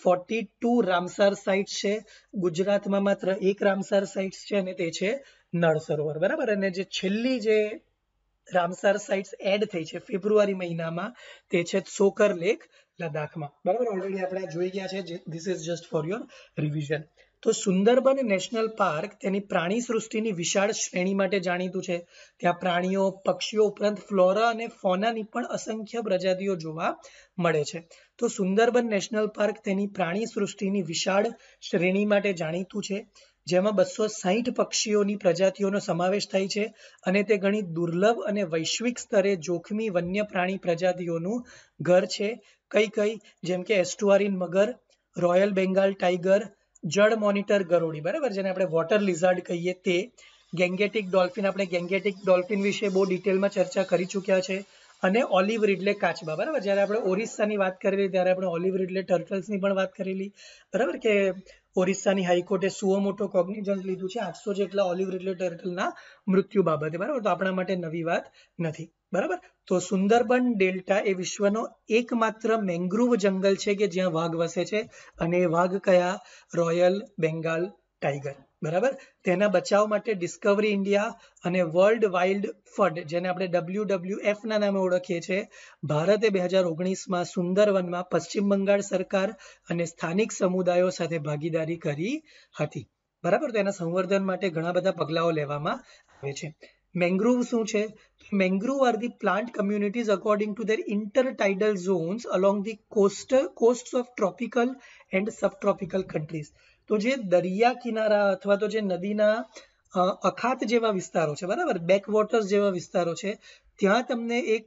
42 રામસાર સાઇટ્સ છે. ગુજરાતમાં માત્ર એક રામસાર સાઇટ્સ છે અને તે છે નળ સરોવર. બરાબર, અને જે છેલ્લી જે રામસાર સાઇટ્સ એડ થઈ છે ફેબ્રુઆરી મહિનામાં તે છે સોકર લેક લદ્દાખમાં. બરાબર, ઓલરેડી આપણે જોઈ ગયા છે. This is just for your revision. તો સુંદરબન નેશનલ પાર્ક તેની પ્રાણી સૃષ્ટિની વિશાળ શ્રેણી માટે જાણીતું છે. ત્યાં પ્રાણીઓ, પક્ષીઓ ઉપરાંત ફ્લોરા અને ફોનાની પણ અસંખ્ય પ્રજાતિઓ જોવા મળે છે. તો સુંદરબન નેશનલ પાર્ક તેની પ્રાણી સૃષ્ટિની વિશાળ શ્રેણી માટે જાણીતું છે, જેમાં 260 પક્ષીઓની પ્રજાતિઓનો સમાવેશ થાય છે અને તે ઘણી દુર્લભ અને વૈશ્વિક સ્તરે જોખમી વન્ય પ્રાણી પ્રજાતિઓનું ઘર છે. કઈ જેમ કે એસ્ટુઆરીન મગર, રોયલ બેંગાલ ટાઈગર, જળ મોનિટર ગરોળી, બરાબર, જેને આપણે વોટર લિઝાર્ડ કહીએ તે, ગેંગેટિક ડોલ્ફિન, આપણે ગેંગેટિક ડોલ્ફિન વિશે બહુ ડિટેલમાં ચર્ચા કરી ચૂક્યા છે, અને ઓલિવ રિડલે કાચબા. બરાબર, જ્યારે આપણે ઓરિસ્સાની વાત કરેલી ત્યારે આપણે ઓલિવ રિડલે ટર્ટલ્સની પણ વાત કરેલી. બરાબર, કે ઓરિસ્સાની હાઈકોર્ટે સુઓમોટો કોગ્નિઝન્ટ લીધું છે 800 જેટલા ઓલિવ રિડલે ટર્ટલના મૃત્યુ બાબતે. બરાબર, તો આપણા માટે નવી વાત નથી. બરાબર, તો સુંદરબન ડેલ્ટા એ વિશ્વનો એકમાત્ર મેંગ્રુવ જંગલ છે કે જ્યાં વાઘ વસે છે, અને એ વાઘ કયા? Royal Bengal tiger. બરાબર, તેના બચાવ માટે ડિસ્કવરી ઇન્ડિયા અને વર્લ્ડ વાઇલ્ડ ફંડ, જેને આપણે WWF ના નામે ઓળખીએ છીએ, ભારતે 2019માં સુંદરવનમાં પશ્ચિમ બંગાળ સરકાર અને સ્થાનિક સમુદાયો સાથે ભાગીદારી કરી હતી. બરાબર, તેના સંવર્ધન માટે ઘણા બધા પગલાઓ લેવામાં આવે છે. મેંગ્રુવ શું છે? Mangrove are the plant communities according to their intertidal zones along the coast of tropical and subtropical countries. તો જે દરિયા કિનારા અથવા તો જે નદીના અખાત જેવા વિસ્તારો છે, બરાબર, બેકવોટર્સ જેવા વિસ્તારો છે, ત્યાં તમને એક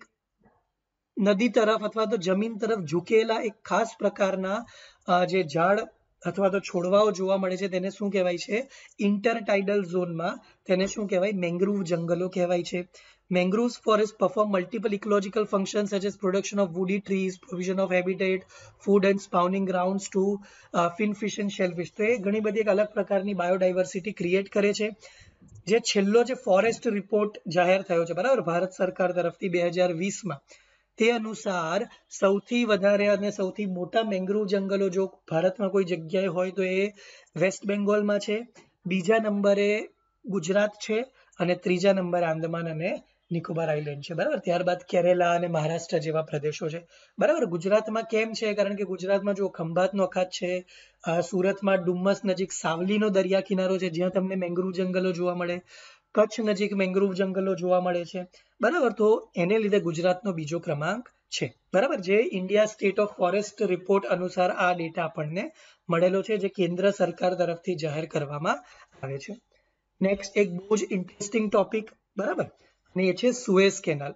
નદી તરફ અથવા તો જમીન તરફ ઝૂકેલા એક ખાસ પ્રકારના જે ઝાડ અથવા તો છોડવાઓ જોવા મળે છે તેને શું કહેવાય છે? ઇન્ટરટાઇડલ ઝોનમાં તેને શું કહેવાય? મેંગ્રુવ જંગલો કહેવાય છે. Mangroves forests perform multiple ecological functions such as production of woody trees, provision of habitat, food and spawning grounds to finfish and shellfish. તો એ ઘણી બધી એક અલગ પ્રકારની બાયોડાયવર્સિટી ક્રિએટ કરે છે. જે છેલ્લો જે ફોરેસ્ટ રિપોર્ટ જાહેર થયો છે, બરાબર, ભારત સરકાર તરફથી 2020માં, તે અનુસાર સૌથી વધારે અને સૌથી મોટા મેંગ્રુવ જંગલો જો ભારતમાં કોઈ જગ્યાએ હોય તો એ વેસ્ટ બેંગોલમાં છે, બીજા નંબરે ગુજરાત છે અને ત્રીજા નંબરે આંદામાન અને નિકોબાર આઇલેન્ડ છે. બરાબર, ત્યારબાદ કેરેલા અને મહારાષ્ટ્ર જેવા પ્રદેશો છે. બરાબર, ગુજરાતમાં કેમ છે? કારણ કે ગુજરાતમાં જો ખંભાતનો અખાત છે, સુરતમાં ડુમ્મસ નજીક સાવલીનો દરિયા કિનારો છે જ્યાં તમને મેંગ્રુવ જંગલો જોવા મળે, કચ્છ નજીક મેંગ્રુવ જંગલો જોવા મળે છે. બરાબર, તો એને લીધે ગુજરાતનો બીજો ક્રમાંક છે. બરાબર, જે India State of Forest Report અનુસાર આ ડેટા આપણને મળેલો છે, જે કેન્દ્ર સરકાર તરફથી જાહેર કરવામાં આવે છે. નેક્સ્ટ એક બહુ જ ઇન્ટરેસ્ટિંગ ટોપિક, બરાબર, અને એ છે સુએઝ કેનાલ.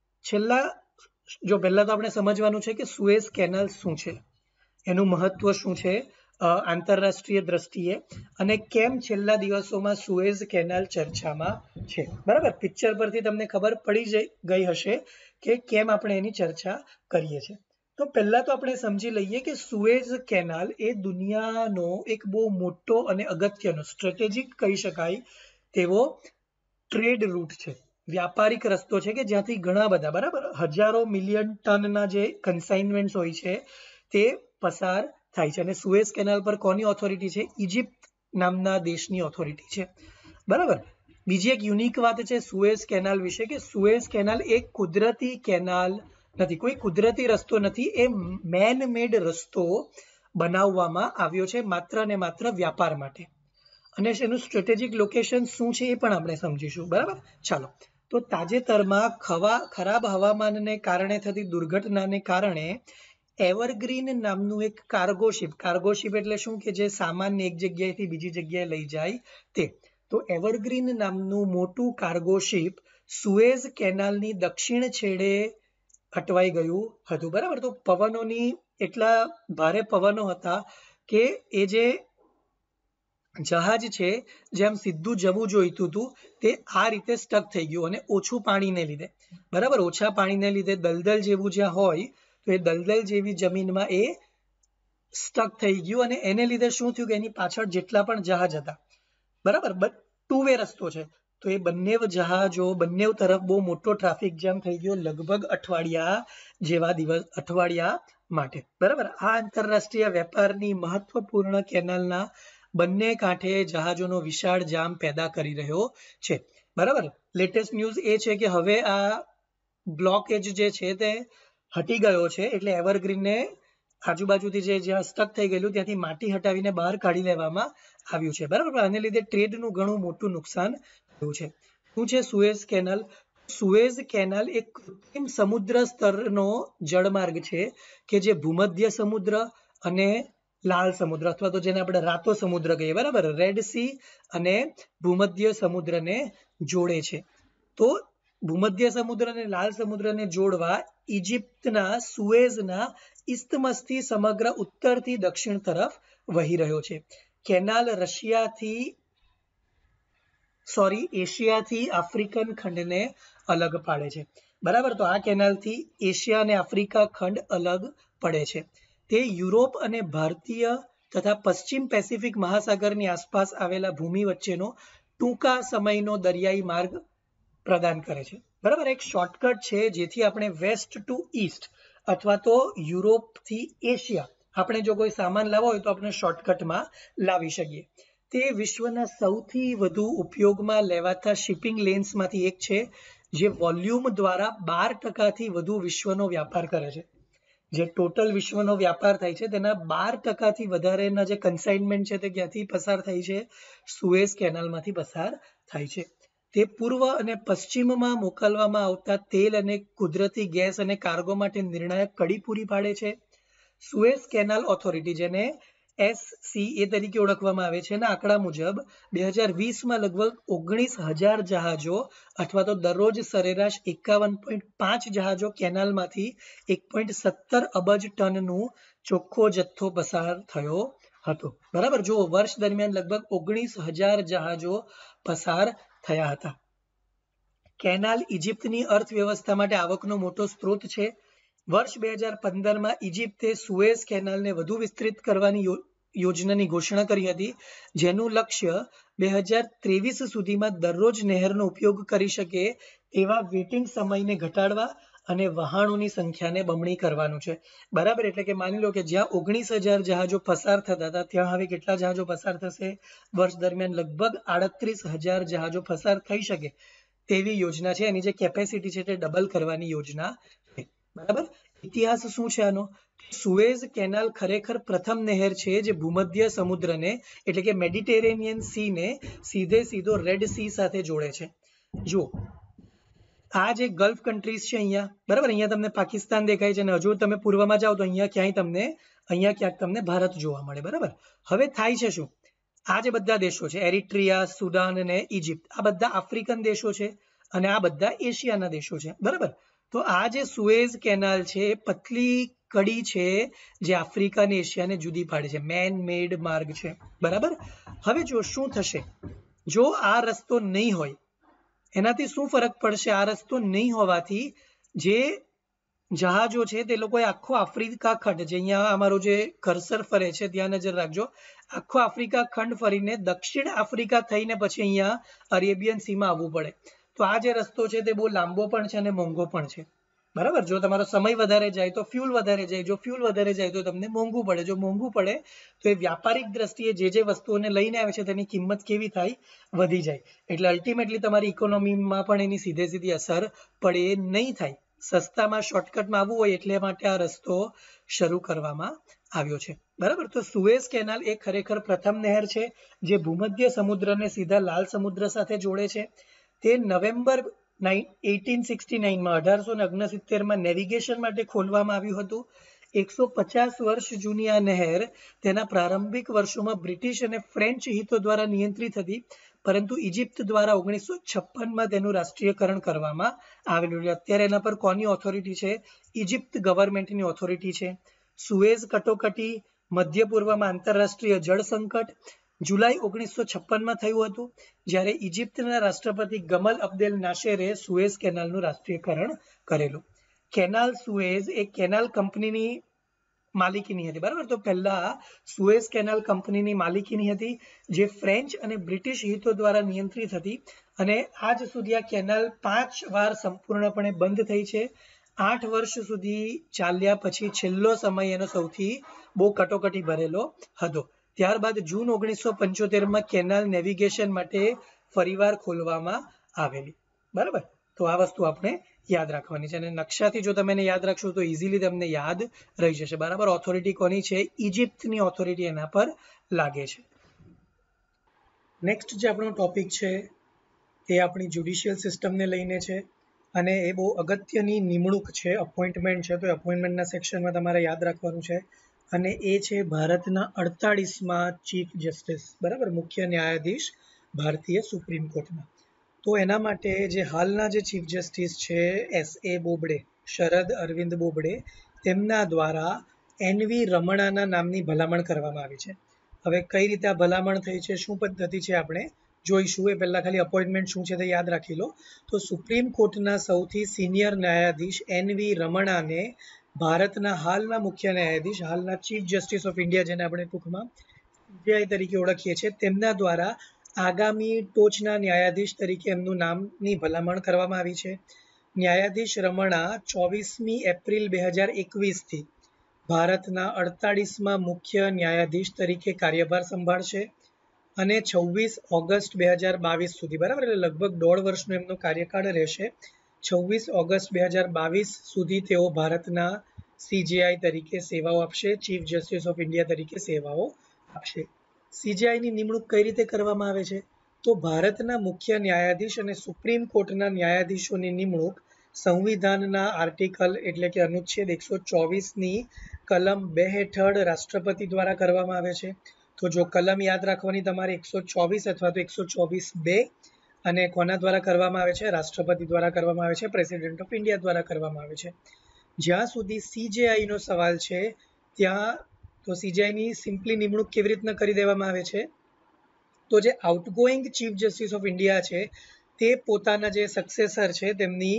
પહેલા તો આપણે સમજવાનું છે કે સુએઝ કેનાલ શું છે, એનું મહત્વ શું છે આંતરરાષ્ટ્રીય દ્રષ્ટિએ, અને કેમ છેલ્લા દિવસોમાં સુએઝ કેનાલ ચર્ચામાં છે. બરાબર, પિક્ચર પરથી તમને ખબર પડી ગઈ હશે કે કેમ આપણે એની ચર્ચા કરીએ છીએ. તો પહેલા તો આપણે સમજી લઈએ કે સુએઝ કેનાલ એ દુનિયાનો એક બહુ મોટો અને અગત્યનો સ્ટ્રેટેજિક કહી શકાય તેવો ટ્રેડ રૂટ છે, વ્યાપારિક રસ્તો છે કે જ્યાંથી ઘણા બધા, બરાબર, હજારો મિલિયન ટનના જે કન્સાઇનમેન્ટ્સ હોય છે તે પસાર થાય છે. અને સુએઝ કેનાલ પર કોની ઓથોરિટી છે? ઇજિપ્ત નામના દેશની ઓથોરિટી છે. બરાબર, બીજી એક યુનિક વાત છે સુએઝ કેનાલ વિશે કે સુએઝ કેનાલ એક કુદરતી કેનાલ નથી, કોઈ કુદરતી રસ્તો નથી, એ મેન મેડ રસ્તો બનાવવામાં આવ્યો છે માત્ર ને માત્ર વ્યાપાર માટે. અને એનું સ્ટ્રેટેજિક લોકેશન શું છે એ પણ આપણે સમજીશું. બરાબર, ચાલો. તો તાજેતરમાં ખરાબ હવામાનને કારણે થતી દુર્ઘટનાને કારણે એવરગ્રીન નામનું એક કાર્ગો શિપ એટલે શું કે જે સામાનને એક જગ્યાએથી બીજી જગ્યાએ લઈ જાય તે. તો એવરગ્રીન નામનું મોટું કાર્ગો શિપ સુએઝ કેનાલની દક્ષિણ છેડે અટવાઈ ગયું હતું, બરાબર. તો પવનોની એટલા ભારે પવનો હતા કે એ જે જહાજ છે જેમ સીધું જવું જોઈતું હતું તે આ રીતે સ્ટક થઈ ગયું, અને ઓછું પાણીને લીધે, બરાબર, ઓછા પાણીને લીધે દલદલ જેવું જ્યાં હોય તો એ દલદલ જેવી જમીનમાં એ સ્ટક થઈ ગયું, અને એને લીધે શું થયું કે એની પાછળ જેટલા પણ જહાજ હતા, બરાબર, ટુ વે રસ્તો છે, તો એ બંને જહાજો બંને તરફ બહુ મોટો ટ્રાફિક જામ થઈ ગયો, લગભગ અઠવાડિયા માટે, બરાબર. આ આંતરરાષ્ટ્રીય વેપારની મહત્વપૂર્ણ કેનાલના બંને કાંઠે જહાજોનો વિશાળ જામ પેદા કરી રહ્યો છે, બરાબર. લેટેસ્ટ ન્યૂઝ એ છે કે હવે આ બ્લોકેજ જે છે તે હટી ગયો છે, એટલે એવરગ્રીનને આજુબાજુથી જ્યાં સ્ટક થઈ ગયેલું ત્યાંથી માટી હટાવીને બહાર કાઢી લેવામાં આવ્યું છે, બરાબર. આને લીધે ટ્રેડનું ઘણું મોટું નુકસાન થયું છે. શું છે સુએઝ કેનાલ? સુએઝ કેનાલ એક કૃત્રિમ સમુદ્ર સ્તરનો જળમાર્ગ છે કે જે ભૂમધ્ય સમુદ્ર અને લાલ સમુદ્ર, અથવા તો જેને આપણે રાતો સમુદ્ર કહીએ, બરાબર, રેડ સી અને ભૂમધ્ય સમુદ્રને જોડે છે. તો ભૂમધ્ય સમુદ્ર અને લાલ સમુદ્રને જોડવા ઇજિપ્તના સુએઝના ઇસ્તમસથી સમગ્ર ઉત્તરથી દક્ષિણ તરફ વહી રહ્યો છે. કેનાલ એશિયાથી આફ્રિકન ખંડને અલગ પાડે છે, બરાબર. તો આ કેનાલથી એશિયા અને આફ્રિકા ખંડ અલગ પડે છે. તે યુરોપ અને ભારતીય તથા પશ્ચિમ પેસિફિક મહાસાગરની આસપાસ આવેલા ભૂમિ વચ્ચેનો ટૂંકા સમયનો દરિયાઈ માર્ગ પ્રદાન કરે છે, બરાબર. એક શોર્ટકટ છે જેથી આપણે વેસ્ટ ટુ ઈસ્ટ અથવા તો યુરોપથી એશિયા આપણે જો કોઈ સામાન લાવવો હોય તો આપણે શોર્ટકટમાં લાવી શકીએ. તે વિશ્વના સૌથી વધુ ઉપયોગમાં લેવાતા શિપિંગ લેન્સમાંથી એક છે, જે વોલ્યુમ દ્વારા 12%થી વધુ વિશ્વનો વ્યાપાર કરે છે. જે ટોટલ વિશ્વનો વ્યાપાર થાય છે તેના 12%થી વધારેના જે કન્સાઇનમેન્ટ છે તે ક્યાંથી પસાર થાય છે? સુએઝ કેનાલમાંથી પસાર થાય છે. તે પૂર્વ અને પશ્ચિમમાં મોકલવામાં આવતા તેલ અને કુદરતી ગેસ અને કાર્ગો માટે નિર્ણાયક કડી પૂરી પાડે છે. સુએઝ કેનાલ ઓથોરિટી, જેને SCA તરીકે ઓળખવામાં આવે છે, ના આંકડા મુજબ 2020માં લગભગ 19,000 જહાજો અથવા તો દરરોજ સરેરાશ 51.5 જહાજો કેનાલમાંથી 1.17 અબજ ટનનું ચોખ્ખો જથ્થો પસાર થયો હતો, બરાબર. જો વર્ષ દરમિયાન લગભગ 19,000 જહાજો પસાર થયા હતા. કેનાલ ઇજિપ્તની અર્થવ્યવસ્થા માટે આવકનો મોટો સ્ત્રોત છે. વર્ષ 2015માં ઇજિપ્તે સુએઝ કેનાલને વધુ વિસ્તૃત કરવાની યોજનાની ઘોષણા કરી હતી, જેનું લક્ષ્ય 2023 સુધીમાં દરરોજ નહેરનો ઉપયોગ કરી શકે તેવા વેટિંગ સમયને ઘટાડવા અને વહાણોની સંખ્યાને બમણી કરવાનું છે, બરાબર. એટલે કે માની લો કે જ્યાં 19,000 જહાજો પસાર થતા હતા ત્યાં હવે કેટલા જહાજો પસાર થશે? વર્ષ દરમિયાન લગભગ 38,000 જહાજો પસાર થઈ શકે તેવી યોજના છે. એની જે કેપેસિટી છે તે ડબલ કરવાની યોજના છે, બરાબર. ઇતિહાસ શું છે આનો? સુએઝ કેનાલ ખરેખર પ્રથમ નહેર છે જે ભૂમધ્ય સમુદ્રને એટલે કે મેડિટેરેનિયન સીને સીધો રેડ સી સાથે જોડે છે. જો આ જે ગલ્ફ કન્ટ્રીઝ છે અહીંયા, બરાબર, અહીંયા તમને પાકિસ્તાન દેખાય છે, અને હજુ તમે પૂર્વમાં જાઓ તો અહીંયા ક્યાંક તમને ભારત જોવા મળે, બરાબર. હવે થાય છે શું? આ જે બધા દેશો છે, એરિટ્રિયા, સુદાન અને ઇજિપ્ત, આ બધા આફ્રિકન દેશો છે અને આ બધા એશિયાના દેશો છે, બરાબર. તો આ જે સુએઝ કેનાલ છે એ પતલી કડી છે જે આફ્રિકા અને એશિયાને જુદી પાડે છે, મેન મેડ માર્ગ છે, બરાબર. હવે જો શું થશે જો આ રસ્તો નહીં હોય, એનાથી શું ફરક પડશે? આ રસ્તો નહીં હોવાથી જે જહાજો છે તે લોકોએ આખો આફ્રિકા ખંડ, જે અહીંયા અમારો જે કર્સર ફરે છે ત્યાં નજર રાખજો, આખો આફ્રિકા ખંડ ફરીને દક્ષિણ આફ્રિકા થઈને પછી અહીંયા અરેબિયન સીમાં આવવું પડે. તો આ જે રસ્તો છે તે બહુ લાંબો પણ છે અને મોંઘો પણ છે, બરાબર. જો તમારો સમય વધારે જાય તો ફ્યુલ વધારે જાય, જો ફ્યુલ વધારે જાય તો તમને મોંઘું પડે, જો મોંઘું પડે તો એ વ્યાપારિક દ્રષ્ટિએ જે વસ્તુઓને લઈને આવે છે તેની કિંમત કેવી થાય? વધી જાય. એટલે અલ્ટિમેટલી તમારી ઇકોનોમીમાં પણ એની સીધી અસર પડે નહીં થાય. સસ્તામાં શોર્ટકટમાં આવવું હોય એટલે માટે આ રસ્તો શરૂ કરવામાં આવ્યો છે, બરાબર. તો સુએઝ કેનાલ એ ખરેખર પ્રથમ નહેર છે જે ભૂમધ્ય સમુદ્રને સીધા લાલ સમુદ્ર સાથે જોડે છે. તે નવેમ્બર 1869માં નેવિગેશન માટે ખોલવામાં આવ્યું હતું. 150 વર્ષ જૂની આ નહેર તેના પ્રારંભિક વર્ષોમાં બ્રિટિશ અને ફ્રેન્ચ હિતો દ્વારા નિયંત્રિત હતી, પરંતુ ઇજિપ્ત દ્વારા 1956માં તેનું રાષ્ટ્રીયકરણ કરવામાં આવેલું છે. અત્યારે એના પર કોની ઓથોરિટી છે? ઇજિપ્ત ગવર્મેન્ટની ઓથોરિટી છે. સુએઝ કટોકટી, મધ્ય પૂર્વમાં આંતરરાષ્ટ્રીય જળ સંકટ, જુલાઈ 1956માં થયું હતું, જ્યારે ઇજિપ્તના રાષ્ટ્રપતિ ગમલ અબ્દેલ નાશેરે સુએઝ કેનાલનું રાષ્ટ્રીયકરણ કરેલું. કેનાલ સુએઝ એ કેનાલ કંપનીની માલિકીની હતી, બરાબર. તો પહેલા સુએઝ કેનાલ કંપનીની માલિકીની હતી, જે ફ્રેન્ચ અને બ્રિટિશ હિતો દ્વારા નિયંત્રિત હતી, અને આજ સુધી આ કેનાલ 5 વાર સંપૂર્ણપણે બંધ થઈ છે. 8 વર્ષ સુધી ચાલ્યા પછી છેલ્લો સમય એનો સૌથી બહુ કટોકટી ભરેલો હતો. ત્યારબાદ જૂન 1975માં કેનાલ નેવિગેશન માટે ફરીવાર ખોલવામાં આવેલી, બરાબર. તો આ વસ્તુ આપણે યાદ રાખવાની છે, અને નકશાથી જો તમે એને યાદ રાખશો તો ઇઝીલી તમને યાદ રહી જશે, બરાબર. ઓથોરિટી કોની છે? ઇજિપ્તની ઓથોરિટી એના પર લાગે છે. નેક્સ્ટ જે આપણો ટોપિક છે એ આપણી જ્યુડિશિયલ સિસ્ટમને લઈને છે, અને એ બહુ અગત્યની નિમણૂક છે, અપોઇન્ટમેન્ટ છે. તો અપોઇન્ટમેન્ટના સેક્શનમાં તમારે યાદ રાખવાનું છે, અને એ છે ભારતના 48માં ચીફ જસ્ટિસ, બરાબર, મુખ્ય ન્યાયાધીશ ભારતીય સુપ્રીમ કોર્ટના. તો એના માટે જે હાલના જે ચીફ જસ્ટિસ છે S.A. બોબડે, શરદ અરવિંદ બોબડે, તેમના દ્વારા એન.વી. રમણાના નામની ભલામણ કરવામાં આવી છે. હવે કઈ રીતે આ ભલામણ થઈ છે, શું પદ્ધતિ છે, આપણે જોઈશું. એ પહેલા ખાલી અપોઇન્ટમેન્ટ શું છે તે યાદ રાખી લો. તો સુપ્રીમ કોર્ટના સૌથી સિનિયર ન્યાયાધીશ એન.વી. રમણાને ભારતના હાલના મુખ્ય ન્યાયાધીશ, હાલના ચીફ જસ્ટિસ ઓફ ઇન્ડિયા, જેને આપણે ટૂંકમાં CJI તરીકે ઓળખીએ છીએ, તેમના દ્વારા આગામી ટોચના ન્યાયાધીશ તરીકે એમનું નામની ભલામણ કરવામાં આવી છે. ન્યાયાધીશ રમણા 24મી એપ્રિલ 2021થી ભારતના 48માં મુખ્ય ન્યાયાધીશ તરીકે કાર્યભાર સંભાળશે, અને 26 ઓગસ્ટ 2022 સુધી, બરાબર, એટલે લગભગ 1.5 વર્ષનો એમનો કાર્યકાળ રહેશે. 26 ઓગસ્ટ 2022 સુધી તેઓ ભારતના CJI તરીકે સેવાઓ આપશે, ચીફ જસ્ટિસ ઓફ ઇન્ડિયા તરીકે સેવાઓ આપશે. CJIની નિમણૂક કઈ રીતે કરવામાં આવે છે? તો ભારતના મુખ્ય ન્યાયાધીશ અને સુપ્રીમ કોર્ટના ન્યાયાધીશોની નિમણૂક સંવિધાનના આર્ટિકલ એટલે કે અનુચ્છેદ 124ની કલમ 2 હેઠળ રાષ્ટ્રપતિ દ્વારા કરવામાં આવે છે. તો જો કલમ યાદ રાખવાની તમારે 124 અથવા તો 124(2), અને કોના દ્વારા કરવામાં આવે છે? રાષ્ટ્રપતિ દ્વારા કરવામાં આવે છે, પ્રેસિડેન્ટ ઓફ ઇન્ડિયા દ્વારા કરવામાં આવે છે. જ્યાં સુધી CJI નો સવાલ છે ત્યાં તો CJIની સિમ્પલી નિમણૂક કેવી રીતના કરી દેવામાં આવે છે? તો જે outgoing Chief Justice of India છે તે પોતાના જે સક્સેસર છે તેમની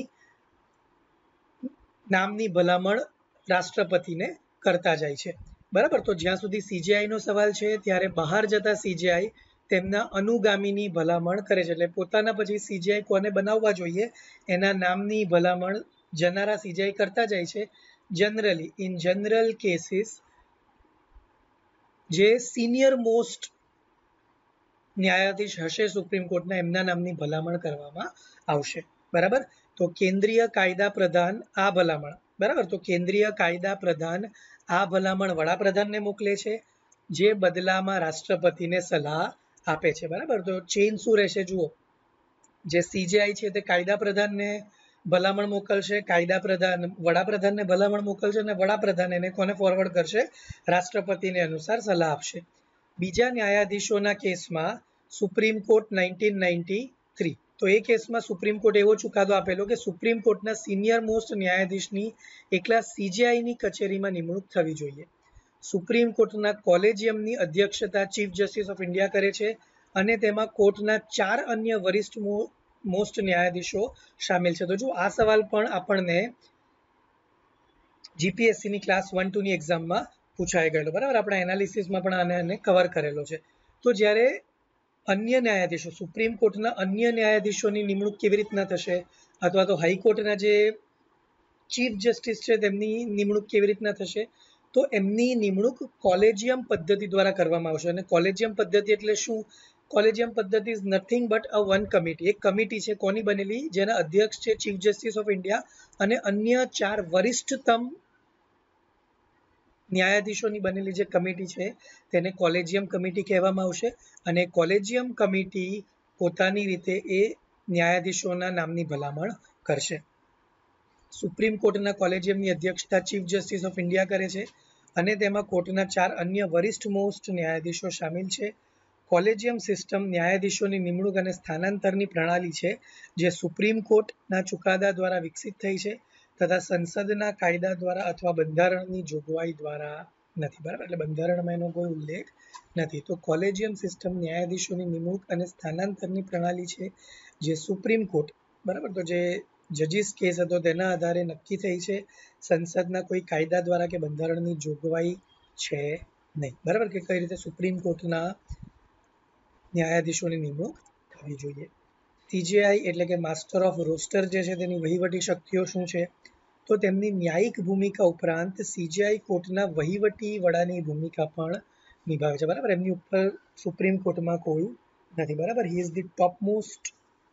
નામની ભલામણ રાષ્ટ્રપતિને કરતા જાય છે, બરાબર. તો જ્યાં સુધી CJI નો સવાલ છે ત્યારે બહાર જતા CJI તેમના અનુગામીની ભલામણ કરે છે, એટલે પોતાના પછી CJI કોને બનાવવા જોઈએ એના નામની ભલામણ જનારા CJI કરતા જાય છે. જનરલી ઇન જનરલ કેસીસ જે સિનિયર મોસ્ટ ન્યાયાધીશ હશે સુપ્રીમ કોર્ટના, એમના નામની ભલામણ કરવામાં આવશે, બરાબર. તો કેન્દ્રીય કાયદા પ્રધાન આ ભલામણ, બરાબર, તો કેન્દ્રીય કાયદા પ્રધાન આ ભલામણ વડાપ્રધાનને મોકલે છે, જે બદલામાં રાષ્ટ્રપતિને સલાહ આપે છે, બરાબર. તો ચેઇન શું રહેશે જુઓ, જે CJI છે તે કાયદા પ્રધાનને ભલામણ મોકલશે, કાયદા પ્રધાન વડાપ્રધાનને ભલામણ મોકલશે, અને વડાપ્રધાન એને કોને ફોરવર્ડ કરશે? રાષ્ટ્રપતિને અનુસાર સલાહ આપશે. બીજા ન્યાયાધીશોના કેસમાં સુપ્રીમ કોર્ટ 1993, તો એ કેસમાં સુપ્રીમ કોર્ટ એવો ચુકાદો આપેલો કે સુપ્રીમ કોર્ટના સિનિયર મોસ્ટ ન્યાયાધીશની એકલા CJIની કચેરીમાં નિમણૂક થવી જોઈએ. સુપ્રીમ કોર્ટના કોલેજિયમની અધ્યક્ષતા ચીફ જસ્ટિસ ઓફ ઇન્ડિયા કરે છે, અને તેમાં કોર્ટના 4 અન્ય વરિષ્ઠ મોસ્ટ ન્યાયાધીશો સામેલ છે. તો જો આ સવાલ પણ આપણને GPSCની ક્લાસ 1-2ની એક્ઝામમાં પૂછાઈ ગયેલો, બરાબર. આપણા એનાલિસિસમાં પણ આને કવર કરેલો છે. તો જ્યારે અન્ય ન્યાયાધીશો, સુપ્રીમ કોર્ટના અન્ય ન્યાયાધીશોની નિમણૂક કેવી રીતના થશે, અથવા તો હાઈકોર્ટના જે ચીફ જસ્ટિસ છે તેમની નિમણૂક કેવી રીતના થશે? તો એમની નિમણૂક કોલેજિયમ પદ્ધતિ દ્વારા કરવામાં આવશે. અને કોલેજિયમ પદ્ધતિ એટલે શું? કોલેજિયમ પદ્ધતિ is nothing but a one committee. એક કમિટી છે, કોની બનેલી? જેના અધ્યક્ષ છે ચીફ જસ્ટિસ ઓફ ઇન્ડિયા, અને અન્ય 4 વરિષ્ઠતમ ન્યાયાધીશોની બનેલી જે કમિટી છે તેને કોલેજિયમ કમિટી કહેવામાં આવશે. અને કોલેજિયમ કમિટી પોતાની રીતે એ ન્યાયાધીશોના નામની ભલામણ કરશે. સુપ્રીમ કોર્ટના કોલેજિયમની અધ્યક્ષતા ચીફ જસ્ટિસ ઓફ ઇન્ડિયા કરે છે, અને તેમાં કોર્ટના 4 અન્ય વરિષ્ઠ મોસ્ટ ન્યાયાધીશો સામેલ છે. કોલેજિયમ સિસ્ટમ ન્યાયાધીશોની નિમણૂક અને સ્થાનાંતરની પ્રણાલી છે જે સુપ્રીમ કોર્ટના ચુકાદા દ્વારા વિકસિત થઈ છે તથા સંસદના કાયદા દ્વારા અથવા બંધારણની જોગવાઈ દ્વારા નથી. બરાબર, એટલે બંધારણમાં એનો કોઈ ઉલ્લેખ નથી. તો કોલેજિયમ સિસ્ટમ ન્યાયાધીશોની નિમણૂક અને સ્થાનાંતરની પ્રણાલી છે જે સુપ્રીમ કોર્ટ, બરાબર, તો જે જજીસ કેસ હતો તેના આધારે નક્કી થઈ છે, સંસદના કોઈ કાયદા દ્વારા કે બંધારણની જોગવાઈ છે નહીં. બરાબર, કે કઈ રીતે સુપ્રીમ કોર્ટના ન્યાયાધીશોની નિમણૂક થવી જોઈએ. સીજેઆઈ એટલે કે માસ્ટર ઓફ રોસ્ટર જે છે તેની વહીવટી શક્તિઓ શું છે? તો તેમની ન્યાયિક ભૂમિકા ઉપરાંત સીજેઆઈ કોર્ટના વહીવટી વડાની ભૂમિકા પણ નિભાવે છે. બરાબર, એમની ઉપર સુપ્રીમ કોર્ટમાં કોઈ નથી. બરાબર, he is the top most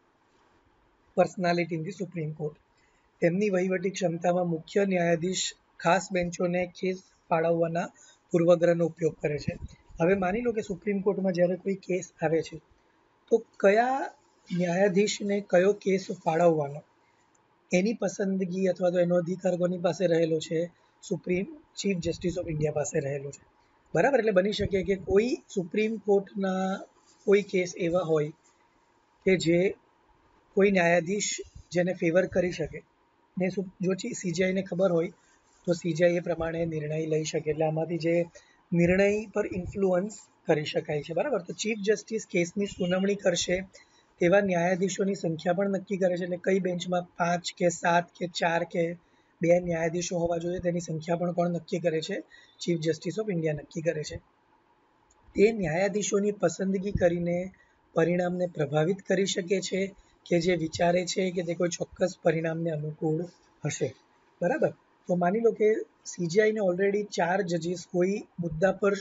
personality in the Supreme Court. તેમની વહીવટી ક્ષમતામાં મુખ્ય ન્યાયાધીશ ખાસ બેન્ચોને કેસ ફાળવવાના પૂર્વગ્રહનો ઉપયોગ કરે છે. હવે માની લો કે સુપ્રીમ કોર્ટમાં જ્યારે કોઈ કેસ આવે છે તો કયા ન્યાયાધીશને કયો કેસ ફાળવવાનો એની પસંદગી અથવા તો એનો અધિકાર કોની પાસે રહેલો છે? Supreme Chief Justice of India પાસે રહેલો છે. બરાબર, એટલે બની શકે કે કોઈ સુપ્રીમ કોર્ટના કોઈ કેસ એવા હોય કે જે કોઈ ન્યાયાધીશ જેને ફેવર કરી શકે ને જો સીજેઆઈને ખબર હોય તો સીજેઆઈ એ પ્રમાણે નિર્ણય લઈ શકે. એટલે આમાંથી જે નિર્ણય પર ઇન્ફ્લુઅન્સ કરી શકાય છે. બરાબર, તો ચીફ જસ્ટિસ કેસની સુનાવણી કરશે તેવા ન્યાયાધીશોની સંખ્યા પણ નક્કી કરે છે. એટલે કઈ બેન્ચમાં 5 કે 7 કે 4 કે 2 ન્યાયાધીશો હોવા જોઈએ તેની સંખ્યા પણ કોણ નક્કી કરે છે? ચીફ જસ્ટિસ ઓફ ઇન્ડિયા નક્કી કરે છે. તે ન્યાયાધીશોની પસંદગી કરીને પરિણામને પ્રભાવિત કરી શકે છે કે જે વિચારે છે કે તે કોઈ ચોક્કસ પરિણામને અનુકૂળ હશે. બરાબર, તો માની લો કે સીજેઆઈને ઓલરેડી 4 જજીસ કોઈ મુદ્દા પર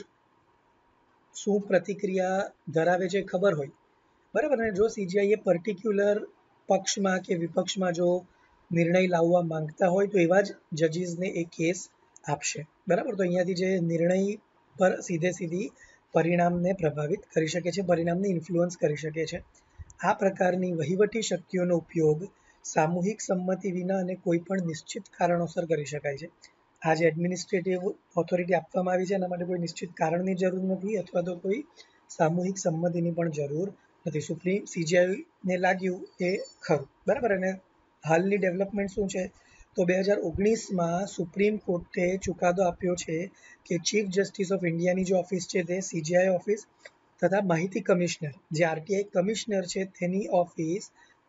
શું પ્રતિક્રિયા ધરાવે છે ખબર હોય. બરાબર, અને જો સીજેઆઈ એ પર્ટિક્યુલર પક્ષમાં કે વિપક્ષમાં જો નિર્ણય લાવવા માંગતા હોય તો એવા જ જજીસને એ કેસ આપશે. બરાબર, તો અહીંયાથી જે નિર્ણય પર સીધી પરિણામને પ્રભાવિત કરી શકે છે, પરિણામને ઇન્ફ્લુઅન્સ કરી શકે છે. આ પ્રકારની વહીવટી શક્તિઓનો ઉપયોગ સામૂહિક સંમતિ વિના અને કોઈ પણ નિશ્ચિત કારણોસર કરી શકાય છે. આ જે એડમિનિસ્ટ્રેટિવ ઓથોરિટી આપવામાં આવી છે એના માટે કોઈ નિશ્ચિત કારણની જરૂર નથી અથવા તો કોઈ સામૂહિક સંમતિની પણ જરૂર નથી. સુપ્રીમ સીજેઆઈને લાગ્યું એ ખરું. બરાબર, અને હાલની ડેવલપમેન્ટ શું છે? તો 2019માં સુપ્રીમ કોર્ટે ચુકાદો આપ્યો છે કે ચીફ જસ્ટિસ ઓફ ઇન્ડિયાની જે ઓફિસ છે તે સીજેઆઈ ઓફિસ તથા માહિતી કમિશનર જે આરટીઆઈ કમિશનર છે તેની ઓફિસ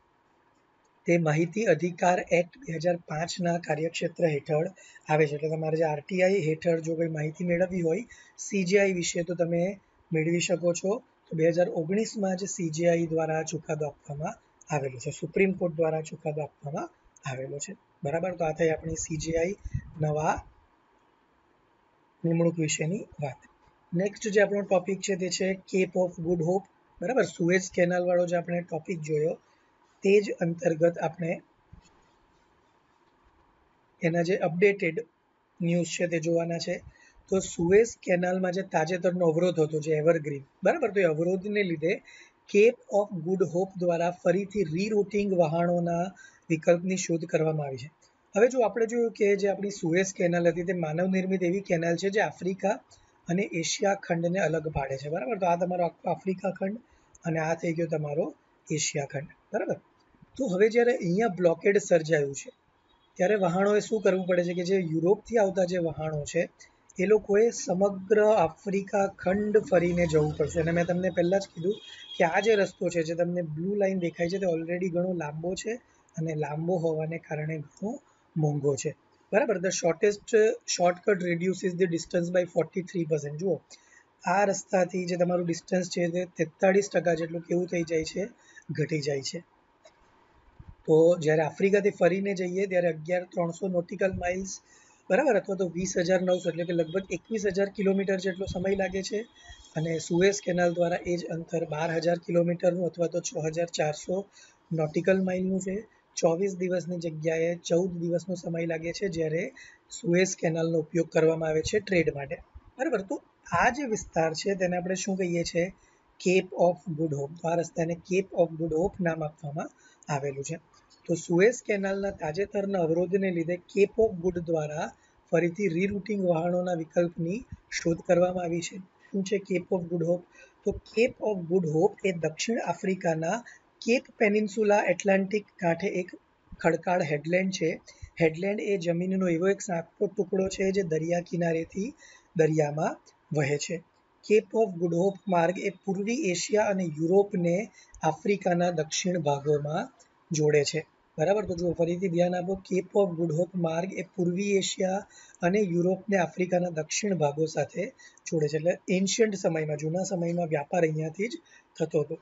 તે માહિતી અધિકાર એક્ટ 2005ના કાર્યક્ષેત્ર હેઠળ આવે છે. એટલે તમારે જે આરટીઆઈ હેઠળ જો કોઈ માહિતી મેળવવી હોય સીજેઆઈ વિશે તો તમે મેળવી શકો છો. તો 2019માં જ સીજેઆઈ દ્વારા ચુકાદો આપવામાં આવેલો છે, સુપ્રીમ કોર્ટ દ્વારા ચુકાદો આપવામાં આવેલો છે. બરાબર, તો આ થઈ આપણી સીજેઆઈ નવા નિમણૂક વિશેની વાત. નેક્સ્ટ જે આપણો ટોપિક છે તે છે કેપ ઓફ ગુડ હોપ. બરાબર, સુએઝ કેનાલ વાળો જે આપણે ટોપિક જોયો તે જ અંતર્ગત આપણે એના જે અપડેટેડ ન્યૂઝ છે તે જોવાના છે. તો સુએઝ કેનાલમાં જે તાજેતરનો અવરોધ હતો જે એવરગ્રીન, બરાબર, તો એ અવરોધને લીધે કેપ ઓફ ગુડ હોપ દ્વારા ફરીથી રીરૂટિંગ વહાણોના વિકલ્પની શોધ કરવામાં આવી છે. હવે જો આપણે જોયું કે જે આપણી સુએઝ કેનાલ હતી તે માનવ નિર્મિત એવી કેનાલ છે જે આફ્રિકા અને એશિયા ખંડને અલગ પાડે છે. બરાબર, તો આ તમારો આખો આફ્રિકા ખંડ અને આ થઈ ગયો તમારો એશિયા ખંડ. બરાબર, તો હવે જ્યારે અહીંયા બ્લોકેડ સર્જાયું છે ત્યારે વહાણોએ શું કરવું પડે છે કે જે યુરોપથી આવતા જે વહાણો છે એ લોકોએ સમગ્ર આફ્રિકા ખંડ ફરીને જવું પડશે. અને મેં તમને પહેલાં જ કીધું કે આ જે રસ્તો છે જે તમને બ્લુ લાઇન દેખાય છે તે ઓલરેડી ઘણો લાંબો છે અને લાંબો હોવાને કારણે ઘણો મોંઘો છે. બરાબર, the shortcut reduces the distance by 43%. જુઓ, આ રસ્તાથી જે તમારું ડિસ્ટન્સ છે તે 43% જેટલું કેવું થઈ જાય છે? ઘટી જાય છે. તો જ્યારે આફ્રિકાથી ફરીને જઈએ ત્યારે 11,300 નોટિકલ માઇલ્સ, બરાબર, અથવા તો 20,900 એટલે કે લગભગ 21,000 કિલોમીટર જેટલો સમય લાગે છે. અને સુએઝ કેનાલ દ્વારા એ જ અંતર 12,000 કિલોમીટરનું અથવા તો 6,400 નોટિકલ માઇલનું છે. 24 દિવસની જગ્યાએ 14 દિવસનો સમય લાગે છે જ્યારે સુએઝ કેનાલનો ઉપયોગ કરવામાં આવે છે ટ્રેડ માટે. બરાબર, તો આ જે વિસ્તાર છે તેને આપણે શું કહીએ છીએ? Cape of Good Hope. તો આ રસ્તાને કેપ ઓફ ગુડ હોપ નામ આપવામાં આવેલું છે. તો સુએઝ કેનાલના તાજેતરના અવરોધને લીધે કેપ ઓફ ગુડ દ્વારા ફરીથી રીરૂટિંગ વહાણોના વિકલ્પની શોધ કરવામાં આવી છે. શું છે કેપ ઓફ ગુડ હોપ? તો કેપ ઓફ ગુડ હોપ એ દક્ષિણ આફ્રિકાના કેપ પેનિન્સુલા એટલાન્ટિક કાંઠે એક ખડકાળ હેડલેન્ડ છે. હેડલેન્ડ એ જમીનનો એવો એક સાંકડો ટુકડો છે જે દરિયા કિનારેથી દરિયામાં વહે છે. કેપ ઓફ ગુડ હોપ માર્ગ એ પૂર્વી એશિયા અને યુરોપને આફ્રિકાના દક્ષિણ ભાગોમાં જોડે છે. બરાબર, તો જો ફરીથી ધ્યાન આપો, કેપ ઓફ ગુડ હોપ માર્ગ એ પૂર્વી એશિયા અને યુરોપને આફ્રિકાના દક્ષિણ ભાગો સાથે જોડે છે. એટલે એન્શિયન્ટ સમયમાં, જૂના સમયમાં વ્યાપાર અહીંયાથી જ થતો હતો.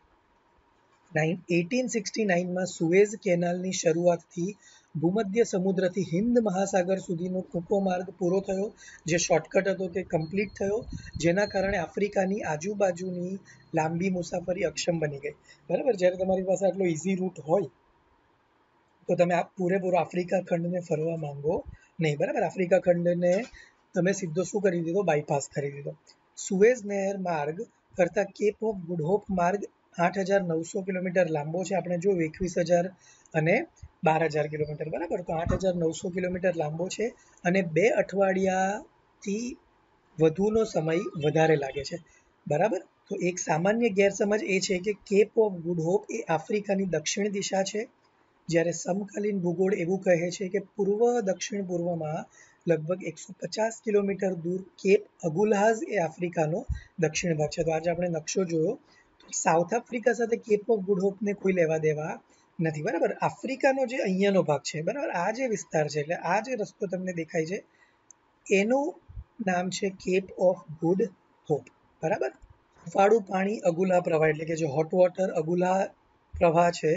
1869માં સુએઝ કેનાલની શરૂઆતથી ભૂમધ્ય સમુદ્રથી હિન્દ મહાસાગર સુધીનો ટૂંકો માર્ગ પૂરો થયો, જે શોર્ટકટ હતો તે કમ્પ્લીટ થયો, જેના કારણે આફ્રિકાની આજુબાજુની લાંબી મુસાફરી અક્ષમ બની ગઈ. બરાબર, જ્યારે તમારી પાસે આટલો ઇઝી રૂટ હોય તો તમે આ પૂરેપૂરો આફ્રિકા ખંડને ફરવા માંગો નહીં. બરાબર, આફ્રિકા ખંડને તમે સીધો શું કરી દીધો? બાયપાસ કરી દીધો. સુએઝ નહેર માર્ગ કરતાં કેપ ઓફ ગુડ હોપ માર્ગ 8,900 કિલોમીટર લાંબો છે. આપણે જો 21,000 અને 12,000 કિલોમીટર. બરાબર, તો 8,900 કિલોમીટર લાંબો છે અને 2 અઠવાડિયાથી વધુનો સમય વધારે લાગે છે. બરાબર, તો એક સામાન્ય ગેરસમજ એ છે કે કેપ ઓફ ગુડ હોપ એ આફ્રિકાની દક્ષિણ દિશા છે, જ્યારે સમકાલીન ભૂગોળ એવું કહે છે કે પૂર્વ દક્ષિણ પૂર્વમાં લગભગ 150 કિલોમીટર દૂર કેપ અગુલ્હાઝ એ આફ્રિકાનો દક્ષિણ ભાગ છે. તો આજે આપણે નકશો જોયો, સાઉથ આફ્રિકા સાથે કેપ ઓફ ગુડ હોપને કોઈ લેવા દેવા નથી. બરાબર, આફ્રિકાનો જે અહીંયાનો ભાગ છે, બરાબર, આ જે વિસ્તાર છે, એટલે આ જે રસ્તો તમને દેખાય છે એનું નામ છે કેપ ઓફ ગુડ હોપ. બરાબર, હૂંફાળું પાણી અગુલા પ્રવાહ, એટલે કે જે હોટ વોટર અગુલા પ્રવાહ છે,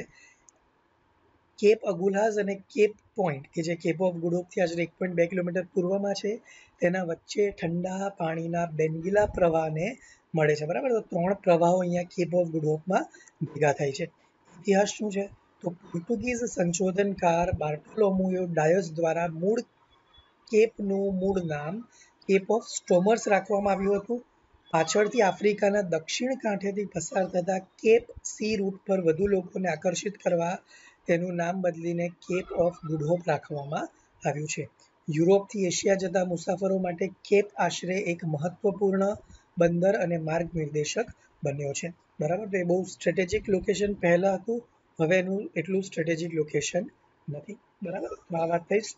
કેપ અગુલ્હાઝ અને કેપ પોઈન્ટ કે જે કેપ ઓફ ગુડ હોપથી આશરે 1.2 કિલોમીટર પૂર્વમાં છે, તેના વચ્ચે ઠંડા પાણીના બેન્ગિલા પ્રવાહને મળે છે. બરાબર, તો 3 પ્રવાહો અહીંયા કેપ ઓફ ગુડ હોપમાં ભેગા થાય છે. ઇતિહાસ શું છે? તો પોર્ટુગીઝ સંશોધનકાર બાર્ટોલોમ્યુઓ ડાયસ દ્વારા કેપનું મૂળ નામ કેપ ઓફ સ્ટોમર્સ રાખવામાં આવ્યું હતું. પાછળથી આફ્રિકાના દક્ષિણ કાંઠેથી પસાર થતા કેપ સી રૂટ પર વધુ લોકોને આકર્ષિત કરવા તેનું નામ બદલીને કેપ ઓફ ગુડ હોપ રાખવામાં આવ્યું છે. યુરોપથી એશિયા જતા મુસાફરો માટે કેપ આશરે એક મહત્વપૂર્ણ બંદર અને માર્ગ નિર્દેશક બન્યો છે. બરાબર, તો એ બહુ સ્ટ્રેટેજિક લોકેશન પહેલાં હતું, હવે એનું એટલું સ્ટ્રેટેજિક લોકેશન નથી. બરાબર, તો આ વાત થઈ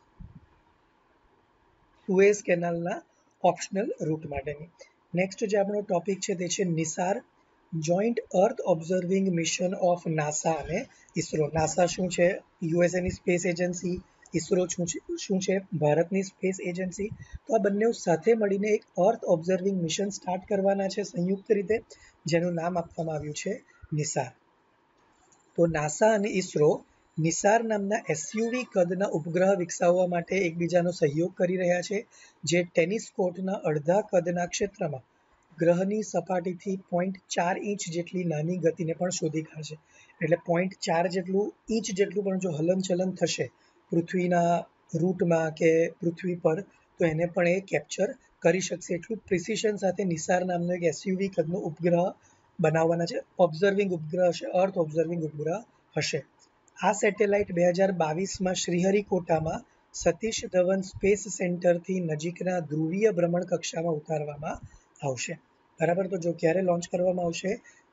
સુએઝ કેનાલના ઓપ્શનલ રૂટ માટેની. નેક્સ્ટ જે આપણો ટોપિક છે તે છે NISAR, joint earth observing mission of NASA અને ઇસરો. નાસા શું છે? યુએસએની સ્પેસ એજન્સી. ઇસરો શું છે? ભારતની સ્પેસ એજન્સી. તો આ બંને સાથે મળીને એક અર્થ ઓબ્ઝર્વિંગ મિશન સ્ટાર્ટ કરવાના છે સંયુક્ત રીતે, જેનું નામ આપવામાં આવ્યું છે નિસાર. તો નાસા અને ઇસરો નિસાર નામના એસયુવી કદના ઉપગ્રહ વિકસાવવા માટે એકબીજાનો સહયોગ કરી રહ્યા છે, જે ટેનિસ કોર્ટના અડધા કદના ક્ષેત્રમાં ગ્રહની સપાટીથી 0.4 ઇંચ જેટલી નાની ગતિને પણ શોધી કાઢશે. એટલે 0.4 જેટલું ઇંચ જેટલું પણ જો હલનચલન થશે પૃથ્વીના રૂટમાં કે પૃથ્વી પર, તો એને પણ એ કેપ્ચર કરી શકશે. એટલું પ્રિસિશન સાથે નિસાર નામનો એક એસયુવી કદનો ઉપગ્રહ બનાવવાના છે. ઓબ્ઝર્વિંગ ઉપગ્રહ હશે, અર્થ ઓબ્ઝર્વિંગ ઉપગ્રહ હશે. આ સેટેલાઇટ 2022માં શ્રીહરિકોટામાં સતીશ ધવન સ્પેસ સેન્ટરથી નજીકના ધ્રુવીય ભ્રમણ કક્ષામાં ઉતારવામાં આવશે. બરાબર, તો જો ક્યારે લોન્ચ કરવામાં આવશે?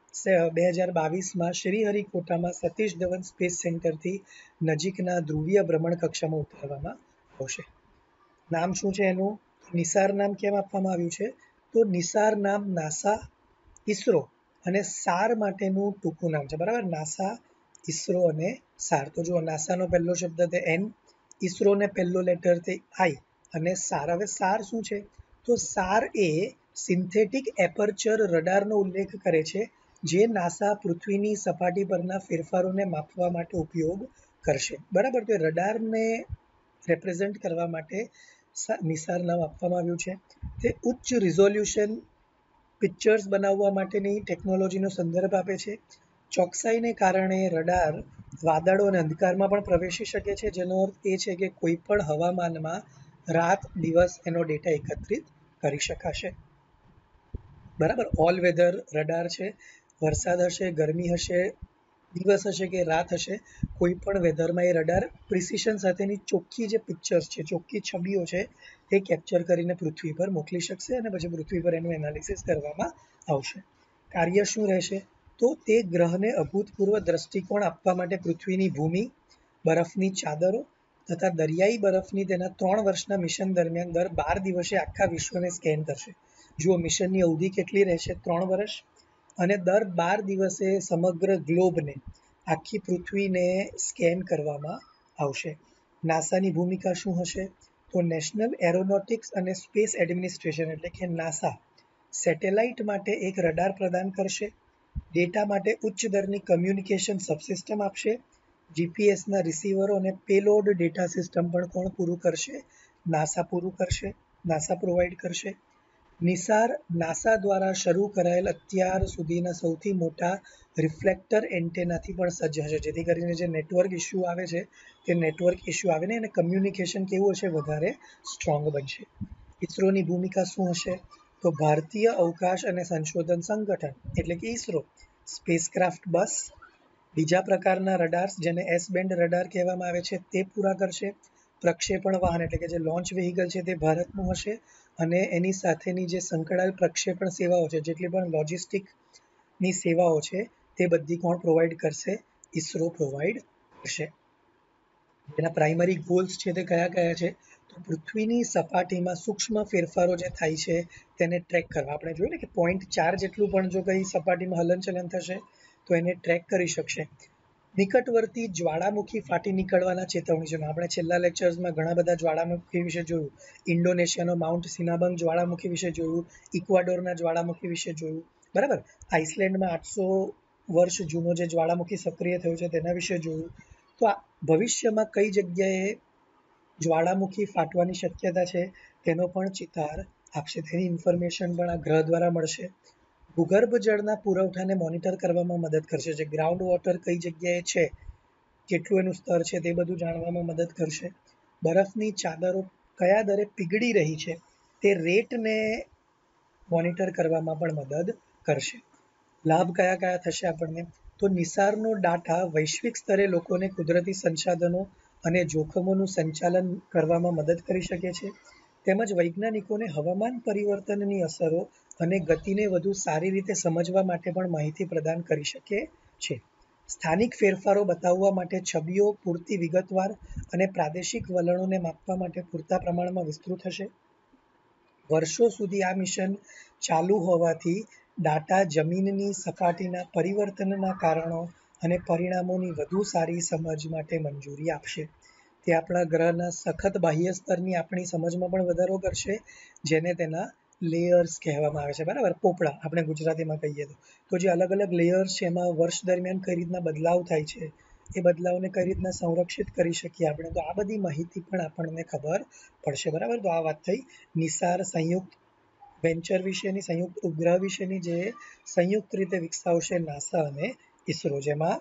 2022માં શ્રીહરિકોટામાં સતીશ ધવન સ્પેસ સેન્ટરથી નજીકના ધ્રુવીય ભ્રમણ કક્ષામાં ઉતારવામાં આવશે. નામ શું છે એનું? નિસાર નામ કેમ આપવામાં આવ્યું છે? તો નિસાર નામ નાસા, ઇસરો અને સાર માટેનું ટૂંકું નામ છે. બરાબર, નાસા, ઇસરો અને સાર. તો જો નાસાનો પહેલો શબ્દ તે એન, ઇસરોને પહેલો લેટર તે આઈ અને સાર. હવે સાર શું છે? તો સાર એ સિન્થેટિક એપર્ચર રડારનો ઉલ્લેખ કરે છે, જે નાસા પૃથ્વીની સપાટી પરના ફેરફારોને માપવા માટે ઉપયોગ કરશે. બરાબર, તો રડારને રેપ્રેઝન્ટ કરવા માટે નિસાર નામ આપવામાં આવ્યું છે. તે ઉચ્ચ રિઝોલ્યુશન પિક્ચર્સ બનાવવા માટેની ટેકનોલોજીનો સંદર્ભ આપે છે. ચોકસાઈને કારણે રડાર વાદળો અને અંધકારમાં પણ પ્રવેશી શકે છે, જેનો અર્થ એ છે કે કોઈ પણ હવામાનમાં રાત દિવસ એનો ડેટા એકત્રિત કરી શકાશે. બરાબર, ઓલ વેધર રડાર છે. વરસાદ હશે, ગરમી હશે, દિવસ હશે કે રાત હશે, કોઈ પણ વેધરમાં એ રડાર પ્રિસિશન સાથેની ચોખ્ખી જે પિક્ચર્સ છે, ચોખ્ખી છબીઓ છે, એ કેપ્ચર કરીને પૃથ્વી પર મોકલી શકશે અને પછી પૃથ્વી પર એનું એનાલિસિસ કરવામાં આવશે. કાર્ય શું રહેશે? તો તે ગ્રહને અભૂતપૂર્વ દ્રષ્ટિકોણ આપવા માટે પૃથ્વીની ભૂમિ, બરફની ચાદરો તથા દરિયાઈ બરફની તેના 3 વર્ષના મિશન દરમિયાન દર 12 દિવસે આખા વિશ્વને સ્કેન કરશે. જુઓ મિશનની અવધિ કેટલી રહેશે? 3 વર્ષ. અને દર 12 દિવસે સમગ્ર ગ્લોબને, આખી પૃથ્વીને સ્કેન કરવામાં આવશે. નાસાની ભૂમિકા શું હશે? તો નેશનલ એરોનોટિક્સ અને સ્પેસ એડમિનિસ્ટ્રેશન એટલે કે નાસા સેટેલાઇટ માટે એક રડાર પ્રદાન કરશે, ડેટા માટે ઉચ્ચ દરની કમ્યુનિકેશન સબસિસ્ટમ આપશે, જીપીએસના રિસીવરો અને પેલોડ ડેટા સિસ્ટમ પણ કોણ પૂરું કરશે? નાસા પૂરું કરશે, નાસા પ્રોવાઈડ કરશે. નિસાર નાસા દ્વારા શરૂ કરાયેલ અત્યાર સુધીના સૌથી મોટા રિફ્લેક્ટર એન્ટેનાથી પણ સજ્જ હશે, જેથી કરીને જે નેટવર્ક ઇસ્યુ આવે છે તે નેટવર્ક ઇસ્યુ આવે ને અને કમ્યુનિકેશન કેવું હશે? વધારે સ્ટ્રોંગ બનશે. ઇસરોની ભૂમિકા શું હશે? તો ભારતીય અવકાશ અને સંશોધન સંગઠન એટલે કે ઇસરો સ્પેસક્રાફ્ટ બસ, બીજા પ્રકારના રડાર્સ જેને એસ બેન્ડ રડાર કહેવામાં આવે છે તે પૂરા કરશે. પ્રક્ષેપણ વાહન એટલે કે જે લોન્ચ વેહિકલ છે તે ભારતનું હશે અને એની સાથેની જે સંકળાયેલ પ્રક્ષેપણ સેવાઓ છે, જેટલી પણ લોજિસ્ટિકની સેવાઓ છે તે બધી કોણ પ્રોવાઈડ કરશે? ઇસરો પ્રોવાઈડ કરશે. જેના પ્રાઇમરી ગોલ્સ છે તે કયા કયા છે? તો પૃથ્વીની સપાટીમાં સૂક્ષ્મ ફેરફારો જે થાય છે તેને ટ્રેક કરવા. આપણે જોયું ને કે 0.4 જેટલું પણ જો કંઈ સપાટીમાં હલનચલન થશે તો એને ટ્રેક કરી શકશે. નિકટવર્તી જ્વાળામુખી ફાટી નીકળવાના ચેતવણી છે. આપણે છેલ્લા લેક્ચર્સમાં ઘણા બધા જ્વાળામુખી વિશે જોયું. ઇન્ડોનેશિયાનો માઉન્ટ સિનાબંગ જ્વાળામુખી વિશે જોયું, ઇક્વાડોરના જ્વાળામુખી વિશે જોયું, બરાબર. આઇસલેન્ડમાં 800 વર્ષ જૂનો જે જ્વાળામુખી સક્રિય થયું છે તેના વિશે જોયું. તો આ ભવિષ્યમાં કઈ જગ્યાએ જ્વાળામુખી ફાટવાની શક્યતા છે તેનો પણ ચિતાર આપશે. તેની ઇન્ફોર્મેશન પણ આ ગ્રહ દ્વારા મળશે. ભૂગર્ભ જળના પુરવઠાને મોનિટર કરવામાં મદદ કરશે. જે ગ્રાઉન્ડ વોટર કઈ જગ્યાએ છે, કેટલું એનું સ્તર છે તે બધું જાણવામાં મદદ કરશે. બરફની ચાદરો કયા દરે પીગળી રહી છે તે રેટને મોનિટર કરવામાં પણ મદદ કરશે. લાભ કયા કયા થશે આપણને? તો નિસારનો ડાટા વૈશ્વિક સ્તરે લોકોને કુદરતી સંસાધનો અને જોખમોનું સંચાલન કરવામાં મદદ કરી શકે છે. તેમજ વૈજ્ઞાનિકોને હવામાન પરિવર્તનની અસરો અને ગતિને વધુ સારી રીતે સમજવા માટે પણ માહિતી પ્રદાન કરી શકે છે. સ્થાનિક ફેરફારો બતાવવા માટે છબીઓ પૂરતી વિગતવાર અને પ્રાદેશિક વલણોને માપવા માટે પૂરતા પ્રમાણમાં વિસ્તૃત હશે. વર્ષો સુધી આ મિશન ચાલુ હોવાથી ડાટા જમીનની સપાટીના પરિવર્તનના કારણો અને પરિણામોની વધુ સારી સમજ માટે મંજૂરી આપશે. તે આપણા ગ્રહના સખત બાહ્ય સ્તરની આપણી સમજમાં પણ વધારો કરશે, જેને તેના લેયર્સ કહેવામાં આવે છે, બરાબર. પોપડા આપણે ગુજરાતીમાં કહીએ તો જે અલગ અલગ લેયર્સ છે એમાં વર્ષ દરમિયાન કઈ રીતના બદલાવ થાય છે, એ બદલાવને કઈ રીતના સંરક્ષિત કરી શકીએ આપણે, તો આ બધી માહિતી પણ આપણને ખબર પડશે, બરાબર. તો આ વાત થઈ નિસાર સંયુક્ત વેન્ચર વિશેની, સંયુક્ત ઉપગ્રહ વિશેની, જે સંયુક્ત રીતે વિકસાવશે નાસા અને ઇસરો, જેમાં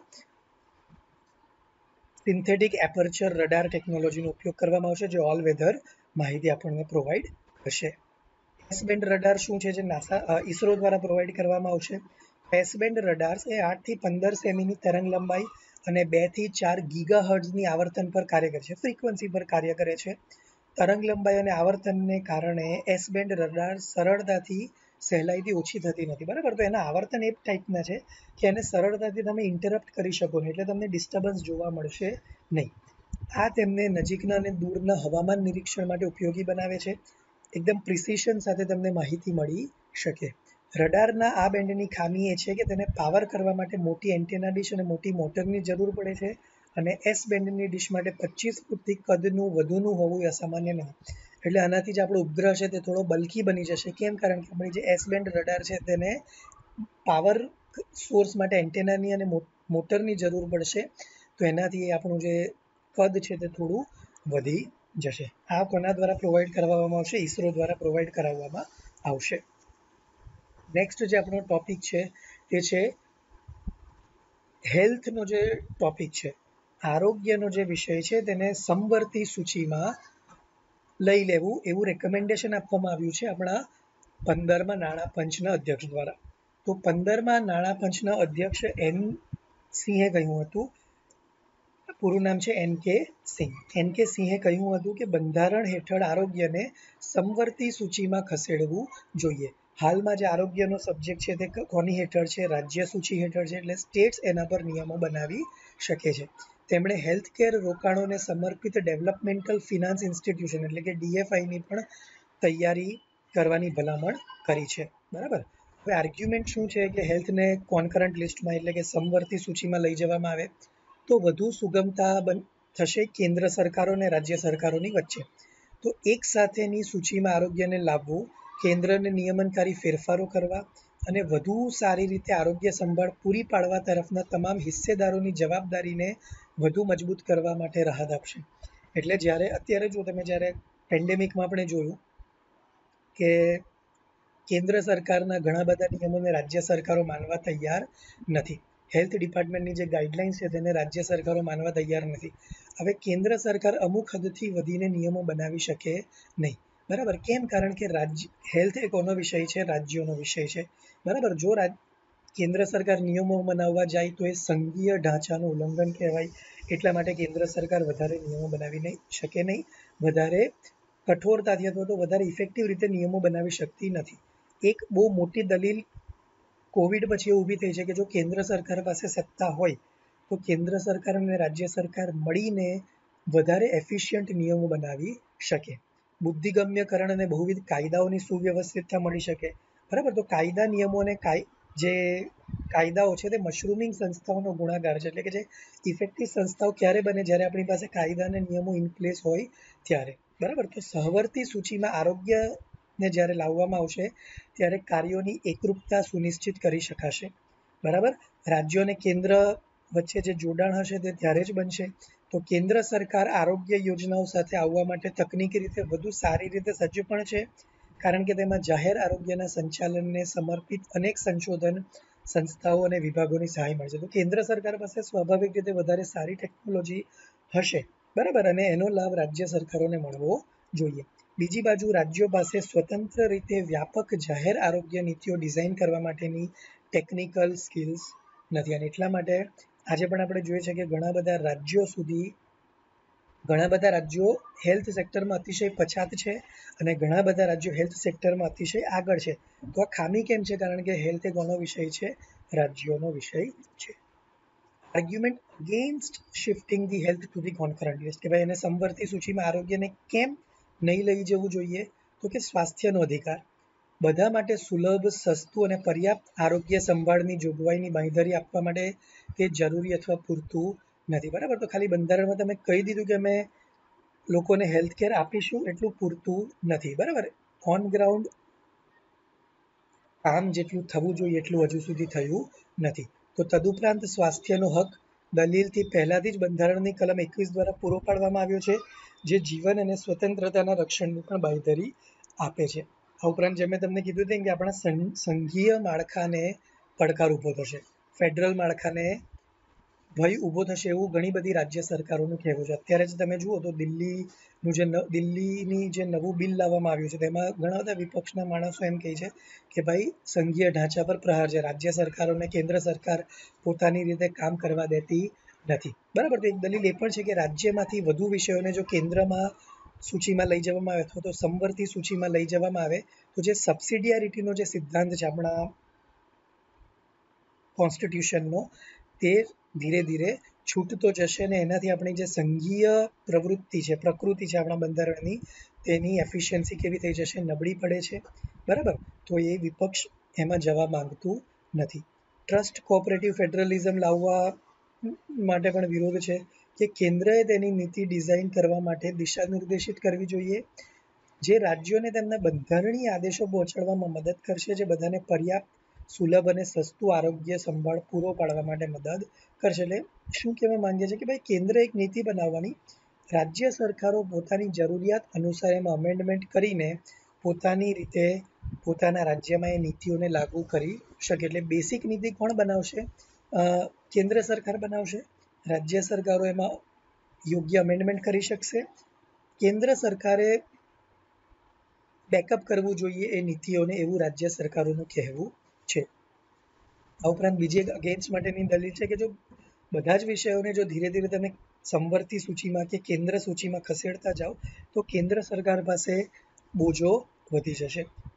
સિન્થેટિક એપર્ચર રડાર ટેકનોલોજીનો ઉપયોગ કરવામાં આવશે, જે ઓલ વેધર માહિતી આપણને પ્રોવાઈડ કરશે. એસ બેન્ડ રડાર શું છે જે નાસા ઇસરો દ્વારા પ્રોવાઈડ કરવામાં આવશે? એસ બેન્ડ રડાર્સ એ 8 થી 15 સેમીની તરંગ લંબાઈ અને 2 થી 4 ગીગાહર્ટ્ઝની આવર્તન પર કાર્ય કરે છે, ફ્રીક્વન્સી પર કાર્ય કરે છે. તરંગ લંબાઈ અને આવર્તનને કારણે એસ બેન્ડ રડાર સરળતાથી સહેલાઈથી ઓછી થતી નથી, બરાબર. તો એના આવર્તન એ ટાઈપના છે કે એને સરળતાથી તમે ઇન્ટરપ્ટ કરી શકો નહીં, એટલે તમને ડિસ્ટર્બન્સ જોવા મળશે નહીં. આ તેમને નજીકના અને દૂરના હવામાન નિરીક્ષણ માટે ઉપયોગી બનાવે છે. એકદમ પ્રિસિશન સાથે તમને માહિતી મળી શકે. રડારના આ બેન્ડની ખામી એ છે કે તેને પાવર કરવા માટે મોટી એન્ટેના ડિશ અને મોટી મોટરની જરૂર પડે છે, અને એસ બેન્ડની ડિશ માટે 25 ફૂટથી કદનું વધુનું હોવું અસામાન્ય નથી. એટલે આનાથી જ આપણો ઉપગ્રહ છે તે થોડો બલ્કી બની જશે. કેમ? કારણ કે આપણી જે એસ બેન્ડ રડાર છે તેને પાવર સોર્સ માટે એન્ટેનાની અને મોટરની જરૂર પડશે, તો એનાથી આપણું જે કદ છે તે થોડું વધી જશે. આ કોના દ્વારા પ્રોવાઈડ કરવામાં આવશે? ઇસરો દ્વારા પ્રોવાઈડ કરાવવામાં આવશે. નેક્સ્ટ જે આપણો ટોપિક છે તે છે હેલ્થનો જે ટોપિક છે, આરોગ્યનો જે વિષય છે તેને સમવર્તી સૂચિમાં લઈ લેવું એવું રેકમેન્ડેશન આપવામાં આવ્યું છે આપણા 15મા નાણાં પંચના અધ્યક્ષ દ્વારા. તો 15મા નાણાં પંચના અધ્યક્ષ એન સિંહે કહ્યું હતું, પૂરું નામ છે એન.કે. સિંહ. એન.કે. સિંહે કહ્યું હતું કે બંધારણ હેઠળ આરોગ્યને સમવર્તી સૂચિમાં ખસેડવું જોઈએ. હાલમાં જે આરોગ્યનો સબ્જેક્ટ છે તે કોની હેઠળ છે? રાજ્ય સૂચિ હેઠળ છે, એટલે સ્ટેટ્સ એના પર નિયમો બનાવી શકે છે. તેમણે હેલ્થ કેર રોકાણોને સમર્પિત ડેવલપમેન્ટલ ફિનાન્સ ઇન્સ્ટિટ્યુશન એટલે કે DFIની પણ તૈયારી કરવાની ભલામણ કરી છે. બરાબર. હવે આર્ગ્યુમેન્ટ શું છે કે હેલ્થને કોન્કરન્ટ લિસ્ટમાં એટલે કે સમવર્તી સૂચિમાં લઈ જવામાં આવે તો વધુ સુગમતા થશે કેન્દ્ર સરકારો અને રાજ્ય સરકારોની વચ્ચે. તો એક સાથેની સૂચિમાં આરોગ્યને લાવવું, કેન્દ્રને નિયમનકારી ફેરફારો કરવા અને વધુ સારી રીતે આરોગ્ય સંભાળ પૂરી પાડવા તરફના તમામ હિસ્સેદારોની જવાબદારીને વધુ મજબૂત કરવા માટે રાહત આપશે. એટલે અત્યારે જો તમે જ્યારે પેન્ડેમિકમાં આપણે જોયું કે કેન્દ્ર સરકારના ઘણા બધા નિયમોને રાજ્ય સરકારો માનવા તૈયાર નથી. હેલ્થ ડિપાર્ટમેન્ટની જે ગાઈડલાઇન્સ છે તેને રાજ્ય સરકારો માનવા તૈયાર નથી. હવે કેન્દ્ર સરકાર અમુક હદથી વધીને નિયમો બનાવી શકે નહીં. બરાબર. કેમ? કારણ કે હેલ્થ એ કોનો વિષય છે? રાજ્યોનો વિષય છે. બરાબર. જો કેન્દ્ર સરકાર નિયમો બનાવવા જાય તો એ સંઘીય ઢાંચાનું ઉલ્લંઘન કહેવાય. એટલા માટે કેન્દ્ર સરકાર વધારે નિયમો બનાવી નહીં શકે નહીં, વધારે કઠોરતાથી અથવા તો વધારે ઇફેક્ટિવ રીતે નિયમો બનાવી શકતી નથી. એક બહુ મોટી દલીલ કોવિડ પછી ઊભી થઈ છે કે જો કેન્દ્ર સરકાર પાસે સત્તા હોય તો કેન્દ્ર સરકાર અને રાજ્ય સરકાર મળીને વધારે એફિશિયન્ટ નિયમો બનાવી શકે. બુદ્ધિગમ્યકરણ અને બહુવિધ કાયદાઓની સુવ્યવસ્થિતતા મળી શકે. બરાબર. તો કાયદા નિયમો અને જે કાયદાઓ છે તે મશરૂમિંગ સંસ્થાઓનો ગુણાકાર છે. એટલે કે જે ઇફેક્ટિવ સંસ્થાઓ ક્યારે બને? જ્યારે આપણી પાસે કાયદા અને નિયમો ઇન પ્લેસ હોય ત્યારે. બરાબર. તો સહવર્તી સૂચિમાં આરોગ્યને જ્યારે લાવવામાં આવશે ત્યારે કાર્યોની એકરૂપતા સુનિશ્ચિત કરી શકાશે. બરાબર. રાજ્યો અને કેન્દ્ર વચ્ચે જે જોડાણ હશે તે ત્યારે જ બનશે. તો કેન્દ્ર સરકાર આરોગ્ય યોજનાઓ સાથે આવવા માટે તકનીકી રીતે વધુ સારી રીતે સજ્જ પણ છે, કારણ કે તેમાં જાહેર આરોગ્યના સંચાલનને સમર્પિત અનેક સંશોધન સંસ્થાઓ અને વિભાગોની સહાય મળશે. તો કેન્દ્ર સરકાર પાસે સ્વાભાવિક રીતે વધારે સારી ટેકનોલોજી હશે. બરાબર. અને એનો લાભ રાજ્ય સરકારોને મળવો જોઈએ. બીજી બાજુ રાજ્યો પાસે સ્વતંત્ર રીતે વ્યાપક જાહેર આરોગ્ય નીતિઓ ડિઝાઇન કરવા માટેની ટેકનિકલ સ્કિલ્સ નથી. અને એટલા માટે આજે પણ આપણે જોઈએ છે કે ઘણા બધા રાજ્યો હેલ્થ સેક્ટરમાં અતિશય પછાત છે અને ઘણા બધા રાજ્યો હેલ્થ સેક્ટરમાં અતિશય આગળ છે. તો આ ખામી કેમ છે? કારણ કે હેલ્થ એ કોનો વિષય છે? રાજ્યોનો વિષય છે. Argument against shifting the health to the concurrent list, કે ભાઈ એને સમવર્તી સૂચિમાં આરોગ્યને કેમ નહીં લઈ જવું જોઈએ? તો કે સ્વાસ્થ્યનો અધિકાર, બધા માટે સુલભ, સસ્તું અને પર્યાપ્ત આરોગ્ય સંભાળની જોગવાઈની બાંયધરી આપવા માટે તે જરૂરી અથવા પૂરતું નથી. બરાબર. તો ખાલી બંધારણમાં તમે કહી દીધું કે અમે લોકોને હેલ્થ કેર આપીશું એટલું પૂરતું નથી. બરાબર. ઓન ગ્રાઉન્ડ કામ જેટલું થવું જોઈએ એટલું હજુ સુધી થયું નથી. તો તદુપરાંત સ્વાસ્થ્યનો હક દલીલથી પહેલાથી જ બંધારણની કલમ 21 દ્વારા પૂરો પાડવામાં આવ્યો છે, જે જીવન અને સ્વતંત્રતાના રક્ષણની પણ બાંયધરી આપે છે. આ ઉપરાંત જેમ મેં તમને કીધું તેમ કે આપણા સંઘીય માળખાને પડકાર ઊભો થશે, ફેડરલ માળખાને ભય ઊભો થશે એવું ઘણી બધી રાજ્ય સરકારોનું કહેવું છે. અત્યારે જ તમે જુઓ તો દિલ્હીની જે નવું બિલ લાવવામાં આવ્યું છે તેમાં ઘણા બધા વિપક્ષના માણસો એમ કહે છે કે ભાઈ સંઘીય ઢાંચા પર પ્રહાર છે, રાજ્ય સરકારોને કેન્દ્ર સરકાર પોતાની રીતે કામ કરવા દેતી નથી. બરાબર. તો એક દલીલ એ પણ છે કે રાજ્યમાંથી વધુ વિષયોને જો કેન્દ્રમાં સૂચિમાં લઈ જવામાં આવે અથવા તો સમવર્તી સૂચિમાં લઈ જવામાં આવે તો જે સબસિડિયારિટીનો જે સિદ્ધાંત છે આપણા કોન્સ્ટિટ્યુશનનો, તે ધીરે ધીરે છૂટતો જશે અને એનાથી આપણી જે સંઘીય પ્રકૃતિ છે આપણા બંધારણની, તેની એફિશિયન્સી કેવી થઈ જશે? નબળી પડે છે. બરાબર. તો એ વિપક્ષ એમાં જવા માંગતું નથી. ટ્રસ્ટ કોઓપરેટિવ ફેડરલિઝમ લાવવા માટે પણ વિરોધ છે કે કેન્દ્રએ તેની નીતિ ડિઝાઇન કરવા માટે દિશા નિર્દેશિત કરવી જોઈએ, જે રાજ્યોને તેમના બંધારણીય આદેશો પહોંચાડવામાં મદદ કરશે, જે બધાને પર્યાપ્ત, સુલભ અને સસ્તું આરોગ્ય સંભાળ પૂરો પાડવા માટે મદદ કરશે. એટલે શું કહેવા માંગે છે કે ભાઈ કેન્દ્ર એક નીતિ બનાવવાની, રાજ્ય સરકારો પોતાની જરૂરિયાત અનુસાર એમાં અમેન્ડમેન્ટ કરીને પોતાની રીતે પોતાના રાજ્યમાં એ નીતિઓને લાગુ કરી શકે. એટલે બેસિક નીતિ કોણ બનાવશે? કેન્દ્ર સરકાર બનાવશે. રાજ્ય સરકારો એમાં યોગ્ય અમેન્ડમેન્ટ કરી શકશે. કેન્દ્ર સરકારે બેકઅપ કરવું જોઈએ એ નીતિઓને, એવું રાજ્ય સરકારોનું કહેવું છે. આ ઉપરાંત બીજી એક અગેન્સ્ટ માટેની દલીલ છે કે જો બધા જ વિષયોને જો ધીરે ધીરે તમે સમવર્તી સૂચિમાં કે કેન્દ્ર સૂચિમાં ખસેડતા જાઓ તો કેન્દ્ર સરકાર પાસે બોજો વધી જશે.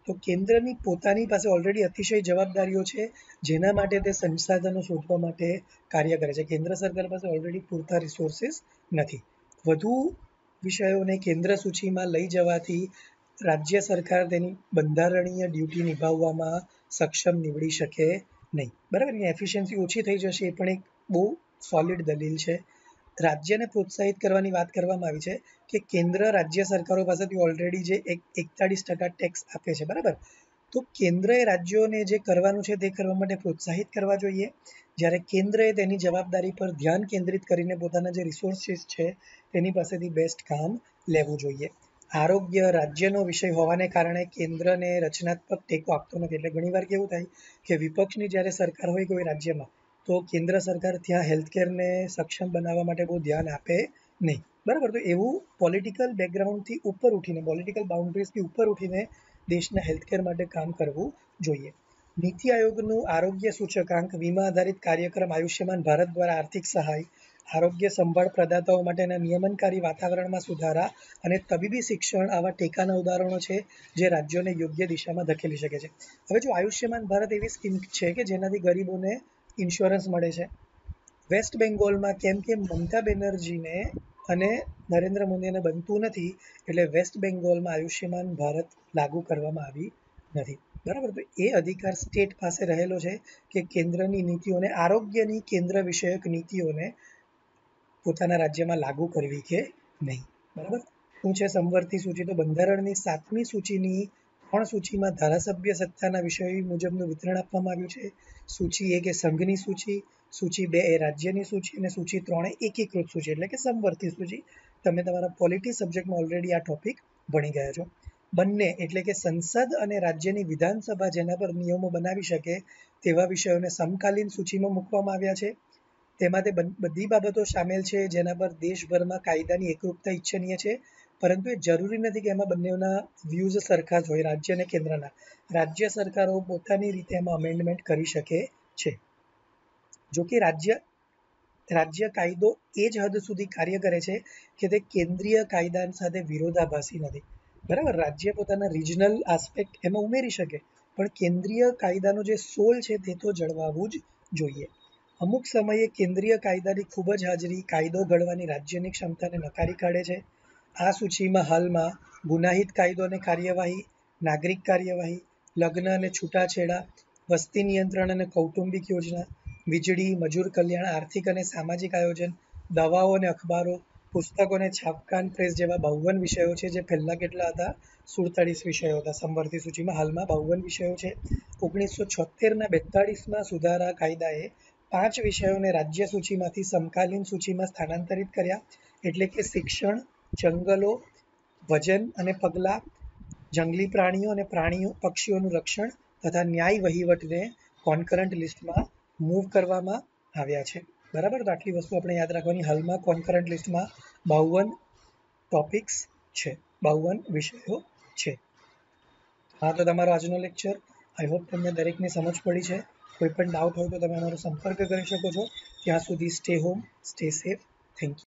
તો કેન્દ્રની પોતાની પાસે ઓલરેડી અતિશય જવાબદારીઓ છે, જેના માટે તે સંસાધનો શોધવા માટે કાર્ય કરે છે. કેન્દ્ર સરકાર પાસે ઓલરેડી પૂરતા રિસોર્સિસ નથી. વધુ વિષયોને કેન્દ્ર સૂચિમાં લઈ જવાથી રાજ્ય સરકાર તેની બંધારણીય ડ્યુટી નિભાવવામાં સક્ષમ નીવડી શકે નહીં. બરાબર, એની એફિશિયન્સી ઓછી થઈ જશે, એ પણ એક બહુ સોલિડ દલીલ છે. રાજ્યને પ્રોત્સાહિત કરવાની વાત કરવામાં આવી છે કે કેન્દ્ર રાજ્ય સરકારો પાસેથી ઓલરેડી જે 41% ટેક્સ આપે છે, બરાબર, તો કેન્દ્રએ રાજ્યોને જે કરવાનું છે તે કરવા માટે પ્રોત્સાહિત કરવા જોઈએ, જ્યારે કેન્દ્રએ તેની જવાબદારી પર ધ્યાન કેન્દ્રિત કરીને પોતાના જે રિસોર્સિસ છે તેની પાસેથી બેસ્ટ કામ લેવું જોઈએ. આરોગ્ય રાજ્યનો વિષય હોવાને કારણે કેન્દ્રને રચનાત્મક ટેકો આપતો નથી. એટલે ઘણીવાર કેવું થાય કે વિપક્ષની જ્યારે સરકાર હોય કોઈ રાજ્યમાં, તો કેન્દ્ર સરકાર ત્યાં હેલ્થકેરને સક્ષમ બનાવવા માટે બહુ ધ્યાન આપે નહીં. બરાબર, તો એવું પોલિટિકલ બેકગ્રાઉન્ડથી ઉપર ઉઠીને, પોલિટિકલ બાઉન્ડ્રીઝથી ઉપર ઉઠીને દેશના હેલ્થકેર માટે કામ કરવું જોઈએ. નીતિ આયોગનું આરોગ્ય સૂચકાંક, વીમા આધારિત કાર્યક્રમ આયુષ્યમાન ભારત દ્વારા આર્થિક સહાય, આરોગ્ય સંભાળ પ્રદાતાઓ માટેના નિયમનકારી વાતાવરણમાં સુધારા અને તબીબી શિક્ષણ આવા ટેકાના ઉદાહરણો છે જે રાજ્યોને યોગ્ય દિશામાં ધકેલી શકે છે. હવે જો આયુષ્યમાન ભારત એવી સ્કીમ છે કે જેનાથી ગરીબોને ઇન્સ્યોરન્સ મળે છે. વેસ્ટ બેંગોલમાં કેમ કે મમતા બેનર્જીને અને નરેન્દ્ર મોદીને બનતું નથી, એટલે વેસ્ટ બેંગોલમાં આયુષ્યમાન ભારત લાગુ કરવામાં આવી નથી. બરાબર, તો એ અધિકાર સ્ટેટ પાસે રહેલો છે કે કેન્દ્રની નીતિઓને, આરોગ્યની કેન્દ્ર વિષયક નીતિઓને પોતાના રાજ્યમાં લાગુ કરવી કે નહીં. બરાબર, શું છે સમવર્તી સૂચિ? તો બંધારણની 7મી સૂચિની 3 સૂચિમાં ધારાસભ્ય સત્તાના વિષય મુજબનું વિતરણ આપવામાં આવ્યું છે. સૂચિ 1 એ સંઘની સૂચિ, સૂચિ 2 એ રાજ્યની સૂચિ અને સૂચિ 3 એ એકીકૃત સૂચિ એટલે કે સમવર્તી સૂચિ. તમે તમારા પોલિટી સબ્જેક્ટમાં ઓલરેડી આ ટોપિક ભણી ગયા છો. બંને એટલે કે સંસદ અને રાજ્યની વિધાનસભા જેના પર નિયમો બનાવી શકે તેવા વિષયોને સમકાલીન સૂચિમાં મૂકવામાં આવ્યા છે. તેમાં તે બધી બાબતો સામેલ છે જેના પર દેશભરમાં કાયદાની એકરૂપતા ઈચ્છનીય છે, પરંતુ એ જરૂરી નથી કે એમાં બંનેના વ્યૂઝ સરખા જ હોય. રાજ્ય અને કેન્દ્રના રાજ્ય સરકારો પોતાની રીતે એમાં અમેન્ડમેન્ટ કરી શકે છે. જો કે રાજ્ય કાયદો એ જ હદ સુધી કાર્ય કરે છે કે તે કેન્દ્રીય કાયદા સાથે વિરોધાભાસી નથી. બરાબર, રાજ્ય પોતાના રિજનલ આસ્પેક્ટ એમાં ઉમેરી શકે, પણ કેન્દ્રીય કાયદાનો જે સોલ છે તે તો જળવાવું જ જોઈએ. અમુક સમયે કેન્દ્રીય કાયદાની ખૂબ જ હાજરી કાયદો ઘડવાની રાજ્યની ક્ષમતાને નકારી કાઢે છે. આ સૂચિમાં હાલમાં ગુનાહિત કાયદો અને કાર્યવાહી, નાગરિક કાર્યવાહી, લગ્ન અને છૂટાછેડા, વસ્તી નિયંત્રણ અને કૌટુંબિક યોજના, વીજળી, મજૂર કલ્યાણ, આર્થિક અને સામાજિક આયોજન, દવાઓ અને અખબારો, પુસ્તકો અને છાપકામ પ્રેસ જેવા 52 વિષયો છે, જે પહેલાં કેટલા હતા? 47 વિષયો હતા સમવર્તી સૂચિમાં. હાલમાં 52 વિષયો છે. 1976ના 42માં સુધારા કાયદાએ 5 વિષયોને રાજ્ય સૂચિમાંથી સમકાલીન સૂચિમાં સ્થાનાંતરિત કર્યા, એટલે કે શિક્ષણ, જંગલો, વજન અને પગલાં, જંગલી પ્રાણીઓ અને પક્ષીઓનું રક્ષણ તથા ન્યાય વહીવટને કોન્કરન્ટ લિસ્ટમાં મૂવ કરવામાં આવ્યા છે. બરાબર, તો આટલી વસ્તુ આપણે યાદ રાખવાની. હાલમાં કોન્કરન્ટ લિસ્ટમાં 52 ટોપિક્સ છે, 52 વિષયો છે. હા, તો તમારો આજનો લેક્ચર, આઈ હોપ તમને દરેકને સમજ પડી છે. કોઈ પણ ડાઉટ હોય તો તમે અમારો સંપર્ક કરી શકો છો. ત્યાં સુધી stay home, stay safe. Thank you.